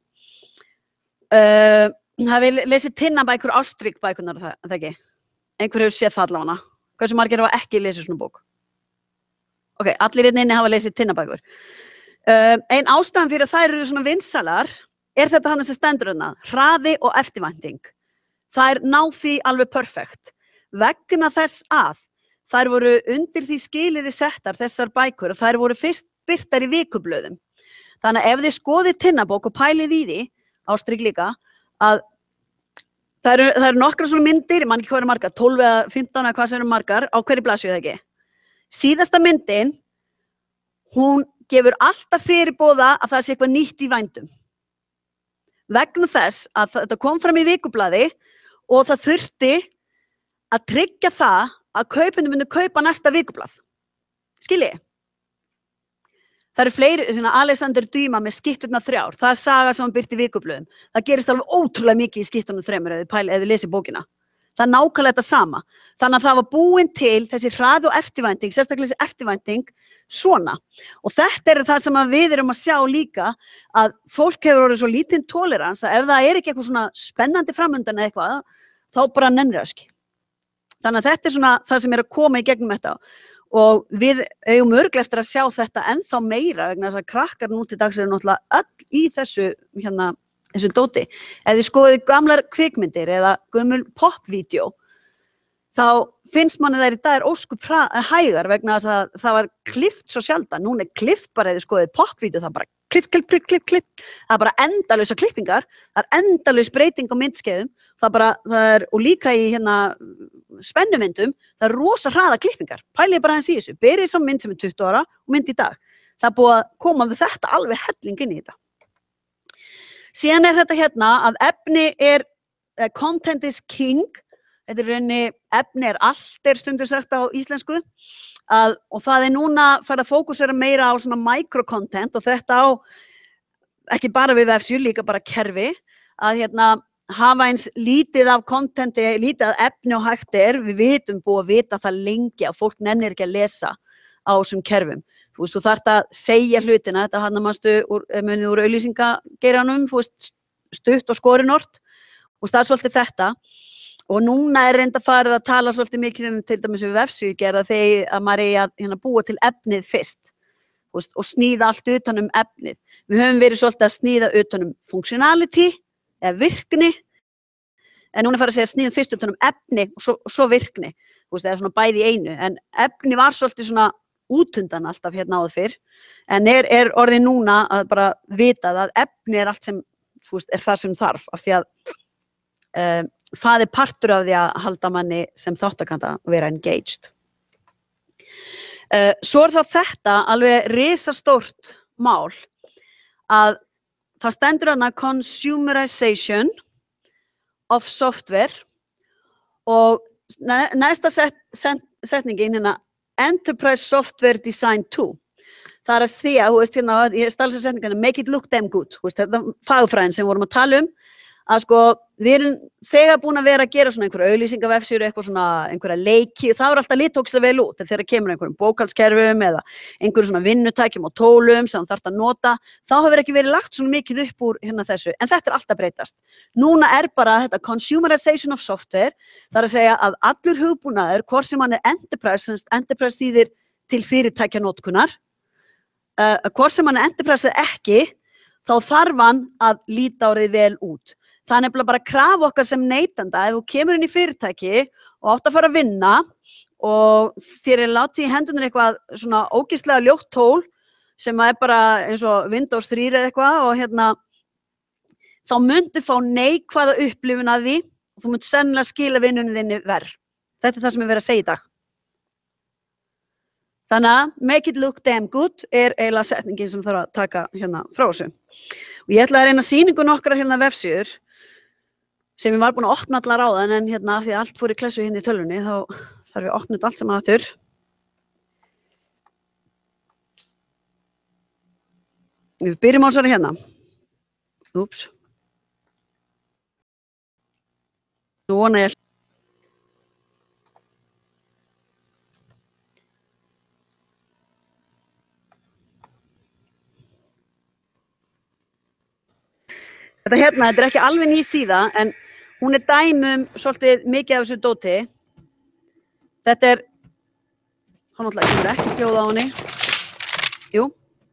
hafið lesið Tinnabækur Ástrík-bækurnar, það ekki? Einhver hefur séð það allavega. Hversu margir hafa ekki lesið svona bók? Ok, allir inni hafa lesið Tinnabækur. Ein ástæðan fyrir að þær eru svona vinsalar þetta hann sem stendur þarna, hraði og eftirvænting. Þær ná því alveg perfekt. Vegna þess að þær voru undir því skilyrði settar þessar bækur og þær voru fyrst birtar í vikublöðum. Þannig að ef þið skoðið Tinnabók og pælið í því, Ástrík líka, að það eru nokkra svona myndir, ég man ekki hvað eru margar, 12 eða 15 eða hvað sem eru margar, á hverju blaðsíðu það ekki. Síðasta myndin, hún gefur alltaf fyrirboða að það sé eitthvað nýtt í vændum. Vegna þess að þetta kom fram í vikublaði og það þurfti að tryggja það að kaupendur myndu kaupa næsta vikublað. Skiljið? Það eru fleiri, Alexander Dumas með Skytturnar 3, það saga sem hann birti í vikublöðum. Það gerist alveg ótrúlega mikið í Skytturnar 3 ef þið lesið bókina. Það nákvæmlega þetta sama. Þannig að það var búin til þessi hraði og eftirvænting, sérstaklega þessi eftirvænting, svona. Og þetta það sem við erum að sjá líka, að fólk hefur orðið svo lítinn tolerans að ef það ekki eitthvað svona spennandi framöndan eða eitthvað, þá bara nennir það ekki. Þannig að þetta svona það sem að koma í gegnum þetta. Og við eigum örugglega eftir að sjá þetta ennþá meira vegna þess að krakkar nú til dags eru náttúrulega öll í þessu dóti. Ef þið skoðið gamlar kvikmyndir eða gömul popvídeó, þá finnst manni þær í dag óskup hægar vegna þess að það var klippt svo sjaldan. Núna klippt bara ef þið skoðið popvídeó, það bara klipp. Það bara endalausar klippingar, það endalaus breyting á myndskeiðum, og líka í spennumyndum, það rosa hraða klippingar. Pælið bara aðeins í þessu, berið sá mynd sem 20 ára og mynd í dag. Það búið að koma við þetta alveg helling inn í þetta. Síðan þetta að efni content is king, þetta rauninni efni allt stundur sagt á íslensku, og það núna farið að fókusera meira á svona micro-content og þetta á ekki bara við vefsíður, líka bara kerfi, að hafa eins lítið af kontenti, lítið af efni og hægt við búið að vita það lengi að fólk nennir ekki að lesa á þessum kerfum. Þú veist, þú þarft að segja hlutina, þetta hann manstu munið úr auglýsingageiranum, þú veist, stutt og skorinort, og það svolítið þetta. Og núna reynda farið að tala svolítið mikið til dæmis við vefsíðugerð að maður eigi að búa til efnið fyrst, þú veist, og sníða allt utan efnið. Við höfum verið svolítið að sníða utan functionality, eða virkni, en núna farið að segja sníðum fyrst utan efni og svo virkni, þú veist, það svona bæði í einu, en efni var svolítið svona útundan alltaf áður fyrr, en orðið núna að bara vita að efni allt sem, þú veist, það sem þarf, af því að það partur af því að halda manni sem þáttakanda að vera engaged. Svo það þetta alveg risastórt mál að það stendur þarna consumerization of software og næsta setningin enterprise software design too. Það að því að, þú veist, ég stálsa setningana make it look damn good, þú veist, þetta fagfræðin sem vorum að tala að sko, við erum þegar búin að vera að gera svona einhverja auglýsingavefsíður, eitthvað svona einhverja leiki, það alltaf litókslega vel út, þegar kemur einhverjum bókhaldskerfum eða einhverjum svona vinnutækjum og tólum sem þarf að nota, þá hefur ekki verið lagt svona mikið upp úr þessu, en þetta alltaf breytast. Núna bara þetta consumerization of software, það að segja að allur hugbúnaður, hvort sem hann enterprise, enterprise þýðir til fyrirtækjanotkunar, hvort sem hann enterprise eða ekki, þá þarf hann að líta orðið vel út. Það er nefnilega bara kraf okkar sem neytanda, ef þú kemur inn í fyrirtæki og átt að fara að vinna og þér látið í hendunir eitthvað svona ógeðslega ljótt tól sem bara eins og Windows 3 eða eitthvað og þá muntu fá neikvæða upplifun að því og þú muntu sennilega skila vinnunni þinni verð. Þetta það sem verið að segja í dag. Þannig að make it look damn good eiginlega setningin sem þarf að taka frá þessu. Og ég ætla að reyna sýningu nokkrar vefsíður sem ég var búin að opna allar á þann, en af því að allt fór í klessu í tölvunni, þá þarf ég að opna þetta allt saman aftur. Við byrjum á þessari Úps. Nú vona ég. Þetta þetta ekki alveg ný síða, en hún dæmi svolítið mikið af þessu dóti. Þetta hann náttúrulega kemur ekki hljóð á henni. Jú.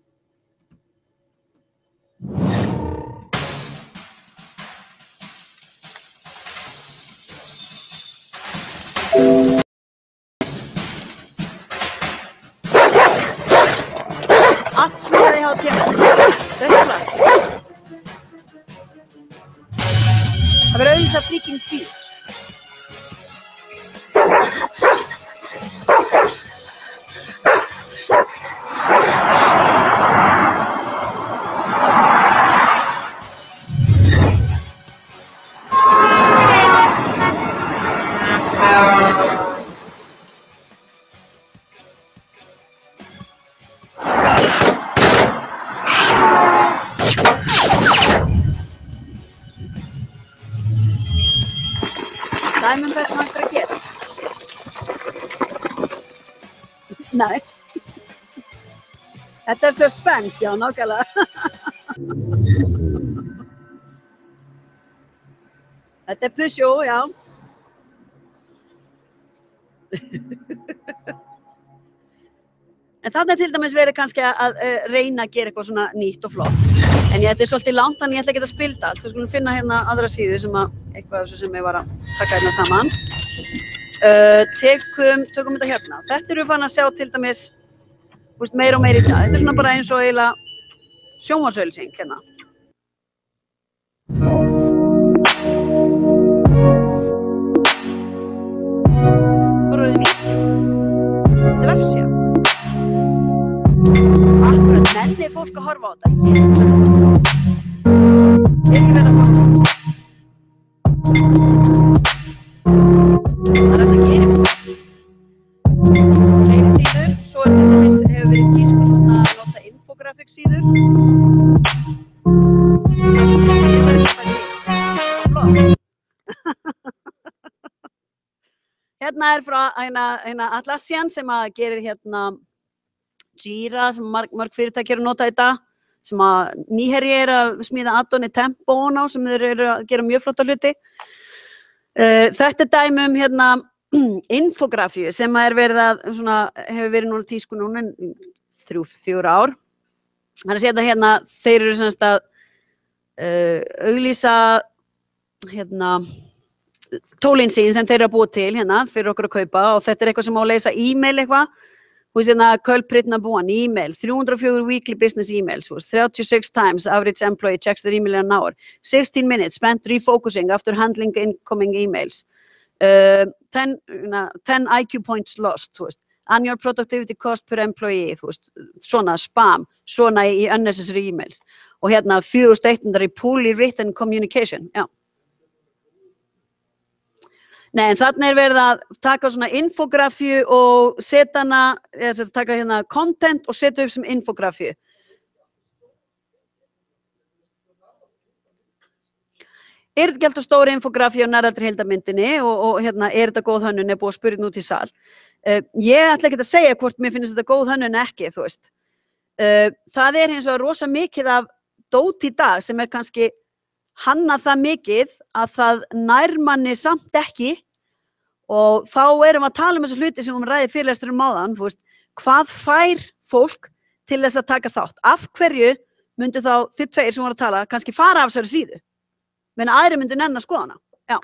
Allt smíðaði hjá þetta Það verður auðvitað freaking bíl. Dæmum það sem hægt að gera. Nei. Þetta suspense, já, nákvæmlega. Þetta Peugeot, já. En þarna til dæmis verið kannski að reyna að gera eitthvað svona nýtt og flott. En þetta svolítið langt, þannig ég ætla ekki að spilda allt. Við skulum finna aðra síðu sem eitthvað af þessu sem ég var að taka saman. Tökum þetta Þetta erum við farin að sjá til dæmis meira og meira í dag. Þetta svona bara eins og eiginlega sjónvarpsauglýsing Þetta vefsíða. Akkurat, nenni fólk að horfa á þetta. Ekki verið að horfa. Það að gera við. Fleiri síður. infografik síður. Hérna frá Atlassian sem að gerir Jira sem mörg fyrirtæki eru að nota í dag, sem að Nýherji að smíða addoni Tempo á sem þeir eru að gera mjög flotta hluti. Þetta dæmi infografíu sem er verið að hefur verið núna tísku núna 3-4 ár. Þannig að sé þeir eru semst að auglýsa tólin sín sem þeir eru að búa til fyrir okkur að kaupa og þetta er eitthvað sem á að leysa e-mail eitthvað. Þú veist Culprit number 1, e-mail, 304 weekly business emails, 36 times average employee checks their email in an hour, 16 minutes spent refocusing after handling incoming emails, 10 IQ points lost, annual productivity cost per employee, svona spam, svona í unnecessary emails og 4.100 í poorly written communication, já. Nei, en þarna er verið að taka svona infografíu og setja hana, taka content og setja upp sem infografíu. Er þetta ekki alltaf stór infografíu og næraldri heildamyndinni og er þetta góð hönnun, búið að spyrja út í sal. Ég ætla ekki að segja hvort mér finnst þetta góð hönnun ekki, þú veist. Það er hins vegar rosa mikið af dót í dag sem er kannski hannað það mikið að það nær manni samt ekki og þá erum við að tala þessa hluti sem við ræði fyrirlesturum áðan, hvað fær fólk til þess að taka þátt? Af hverju myndu þá þið tveir sem voru að tala kannski fara af þessari síðu? Menn aðri myndu nenn að skoða hana. Já.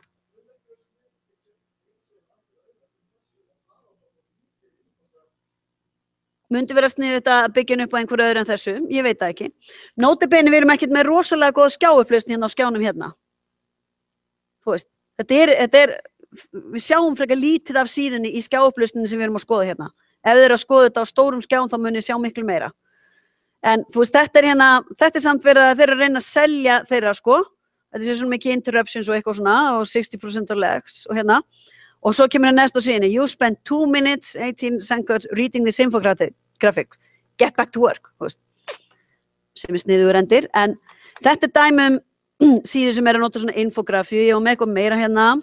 Myndi vera sniðugt að byggja upp á einhverju öðru en þessu, ég veit það ekki. Nótabene við erum ekkert með rosalega góða skjáupplausn á skjánum Þú veist, við sjáum frekar lítið af síðunni í skjáupplausninni sem við erum að skoða Ef þið eru að skoða þetta á stórum skjám þá munið sjá miklu meira. En þú veist, þetta er samt verið að þeir eru að reyna að selja þeirra Þetta er svona mikið interruptions og eitthvað svona og 60% of legs og svo kemur næst á síðunni, you spent 2 minutes, 18 seconds reading this infographic, get back to work, þú veist, sem sniðugur endir, en þetta er dæmi síður sem er að nota svona infografíu, ég á með eitthvað meira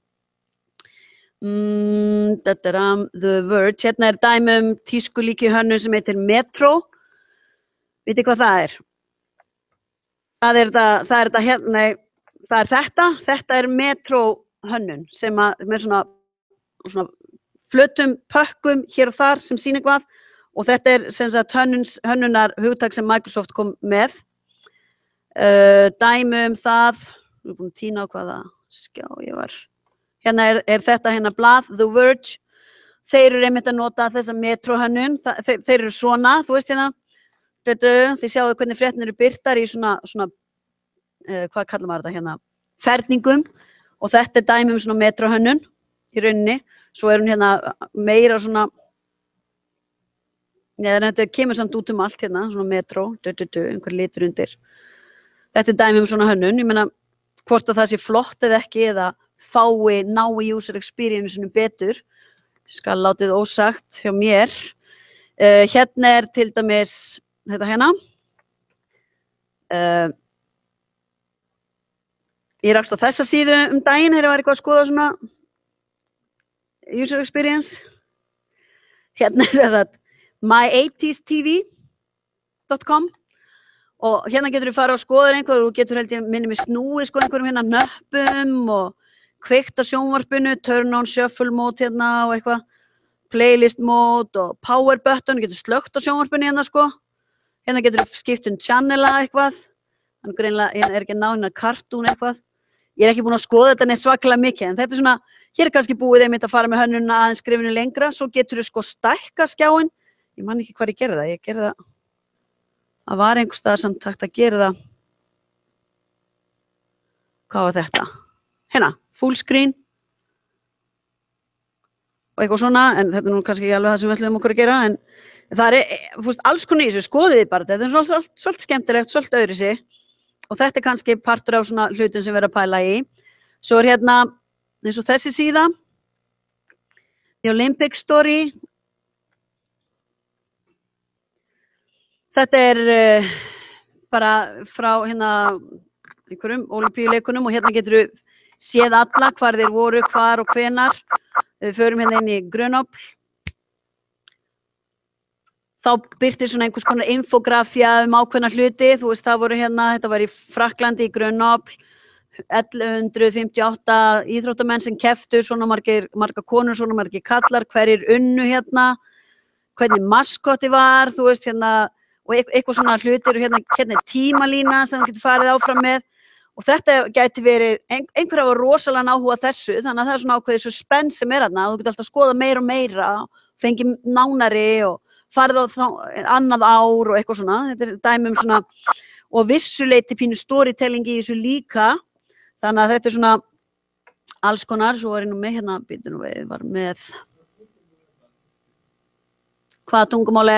The Verge, er dæmi tískulíki hönnun sem heitir Metro, vitið hvað það er? Þetta er Metro hönnun sem með svona flötum pökkum hér og þar sem sýnir hvað og þetta er sem sagt hönnunar hugtak sem Microsoft kom með. Dæmi það, við erum búin að tína á hvaða skjá ég var. Er þetta blað, The Verge. Þeir eru einmitt að nota þessa Metro hönnun, þeir eru svona, þú veist þið sjáu hvernig fréttin eru birtar í svona hvað kallar maður þetta ferningum og þetta er dæmi svona metrohönnun í rauninni, svo er hún meira svona þetta kemur samt út allt svona metro, einhver litur undir þetta er dæmi svona hönnun, ég meina hvort að það sé flott eða ekki eða nái user experience betur, skal látið ósagt hjá mér. Er til dæmis þetta ég rakst á þessa síðu daginn þegar ég var eitthvað að skoða svona user experience þess að my80stv.com og getur þú fara og skoða einhver og getur held ég minni með snúi einhverjum nöppum og kveikt á sjónvarpinu, turn on shuffle mode og eitthvað playlist mode og power button, getur slökkt á sjónvarpinu getur þú skipt channela eitthvað þannig greinlega er ekki að ná kartún eitthvað ég er ekki búin að skoða þetta neitt svakalega mikið en þetta er svona, hér er kannski búið einmitt að fara með hönnuna aðeins skrifinu lengra svo getur þú stækka skjáin ég man ekki hvað ég gerði það var einhvers staðar samt hægt að gera það hvað var þetta? Full screen og eitthvað svona en þetta er nú kannski ekki alveg það sem við ætlum okkur að gera en það er alls konar í þessu, skoðið bara þetta er svolítið skemmtilegt, svolítið öðru sig og þetta er kannski partur af svona hlutum sem við erum að pæla í svo er eins og þessi síða The Olympic Story Þetta bara frá hérna einhverjum ólympíuleikunum og hérna getur við séð alla hvar þeir voru, hvar og hvenar. Við förum hérna inn í Grenoble. Þá birtir svona einhvers konar infografía ákveðna hluti, þú veist, það voru hérna, þetta var í Frakklandi, í Grenoble, 1158 íþróttamenn sem kepptu, svona margar konur, svona margir kallar, hverjir unnu hérna, hvernig maskotti var, þú veist, hérna, og eitthvað svona hlutir, hérna tímalína sem þú getur farið áfram með, og þetta gæti verið, einhver hafa rosalega áhuga þessu, þannig að það svona ákveðið svo spenn sem þarna, og þú getur alltaf að skoða meira og meira, fengið nánari og farið á annað ár og eitthvað svona, þetta dæmi svona, og vissuleiti pínu storytelling í þessu líka, þannig að þetta svona alls konar, svo nú með hérna, býtum við, var með, hvaða tungumál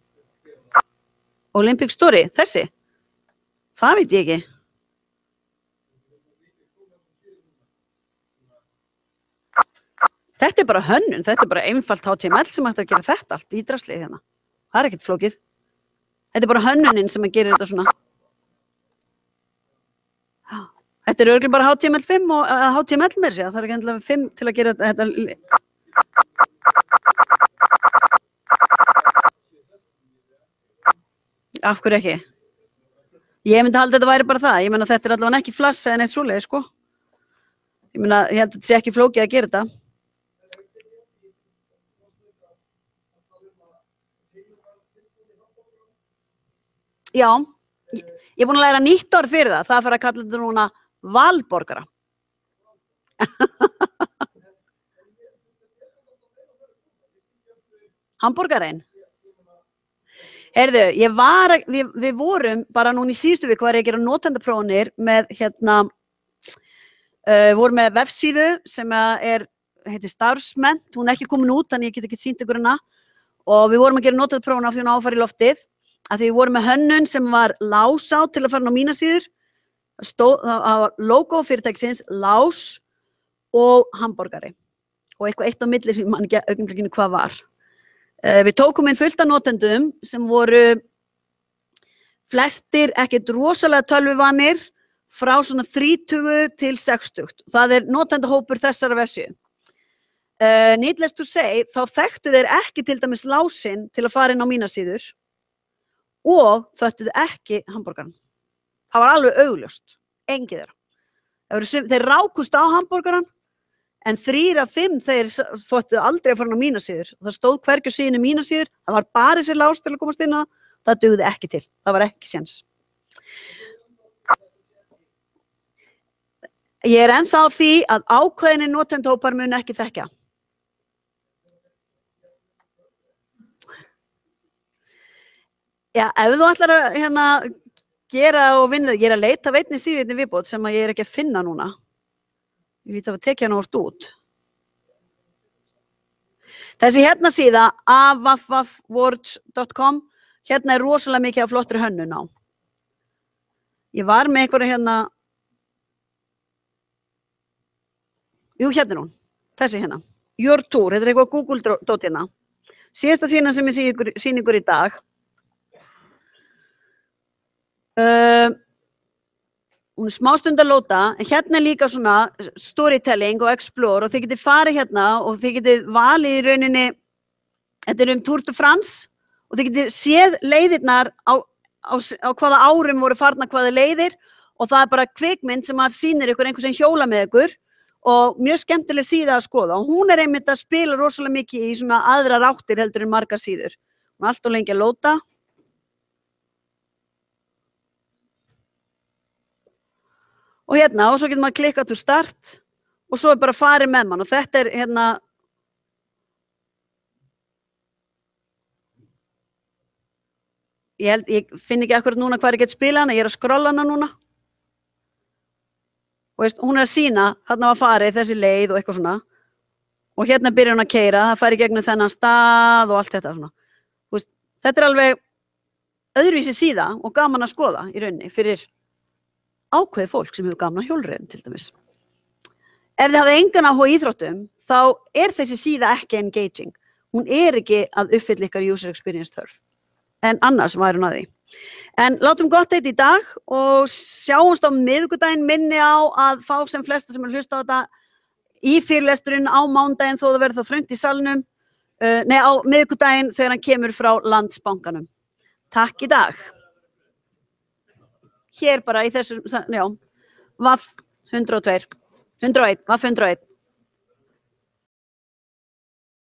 Olympic Story, þessi? Það veit ég ekki. Þetta bara hönnun, þetta bara einfalt HTML sem hægt að gera þetta allt í draslið hérna. Það ekkert flókið. Þetta bara hönnunin sem að gera þetta svona. Þetta örugglega bara HTML5 og HTML með sér, það ekki endilega 5 til að gera þetta. Af hverju ekki? Ég myndi halda þetta væri bara það, ég meina þetta allavega ekki flassa en eitt svoleiðis, sko. Ég meina, ég held að þetta sé ekki flókið að gera þetta. Já, ég er búin að læra nýtt orð fyrir það, það fara að kalla þetta núna valborgara. Hamborgarinn. Heyrðu, við vorum bara núna í síðustu viku var ég að gera notendaprófanir með hérna, vorum með vefsíðu sem heitir Starfsmennt, hún ekki komin út, þannig ég get ekki sýnt ykkur hana og við vorum að gera notendaprófana af því hún áfari í loftið, af því við vorum með hönnun sem var Lás á til að fara á mína síður, það var logo fyrirtækisins, Lás og hamborgari og eitthvað eitt á milli sem ég man ekki augnablikinu hvað var. Við tókum inn fullt af notendum sem voru flestir ekkert rosalega tölvuvanir frá svona 30 til 60. Það notendahópur þessara vefsíðu. Needless to say, þá þekktu þeir ekki til dæmis Lásinn til að fara inn á mína síður og þekktu þeir ekki hamborgaran. Það var alveg augljóst, engið þeirra. Þeir rákust á hamborgaran en 3 af 5 þeir þóttu aldrei að fara inn á mína síður. Það stóð hvergi á síðunni mína síður, það var bara þessi Lás til að komast inn á, það dugði ekki til, það var ekki séns. Ég ennþá á því að ákveðinni notendahópar mun ekki þekkja. Já, ef þú ætlar að hérna, gera og vinna, ég að leita veitni síðunni viðbót sem að ég ekki að finna núna. Ég veit að tekja hana oft út. Þessi hérna síða, avaffwords.com, hérna rosalega mikið af flottri hönnun á. Ég var með einhverja hérna, jú, hérna hún, þessi hérna, Your Tour, þetta eitthvað Google-dót hérna. Síðasta síðan sem ég sýn ykkur í dag. Hún smástund að lóta, en hérna líka svona storytelling og explore og þið getið farið hérna og þið getið valið í rauninni, þetta Tour de France og þið getið séð leiðirnar á hvaða árum voru farna hvaða leiðir og það bara kvikmynd sem að sýnir ykkur einhvers sem hjóla með ykkur og mjög skemmtileg síða að skoða og hún einmitt að spila rosalega mikið í svona aðra ráttir heldur en margar síður. Hún allt og lengi að lóta. Og hérna, og svo getur maður klikkað til start og svo bara farið með mann og þetta hérna ég finn ekki akkurat núna hvað ég get spila hana, ég að skrolla hana núna og veist, hún að sýna, þarna var farið þessi leið og eitthvað svona og hérna byrjar hún að keyra, það færi gegnum þennan stað og allt þetta svona. Veist, þetta alveg öðruvísi síða og gaman að skoða í rauninni fyrir ákveðið fólk sem hefur gaman að hjólreiðum til dæmis. Ef þið hafið engan áhuga á íþróttum, þá þessi síða ekki engaging. Hún ekki að uppfylla ykkar user experience þörf. en annars væri hún að því. En látum gott eitt í dag og sjáumst á miðvikudaginn, minni á að fá sem flesta sem hlusta á þetta í fyrirlesturinn á mánudaginn þó það verður þá þröngt í salnum, á miðvikudaginn þegar hann kemur frá Landsbankanum. Takk í dag. Hér bara í þessum, já, VAF 102, 101, VAF 101.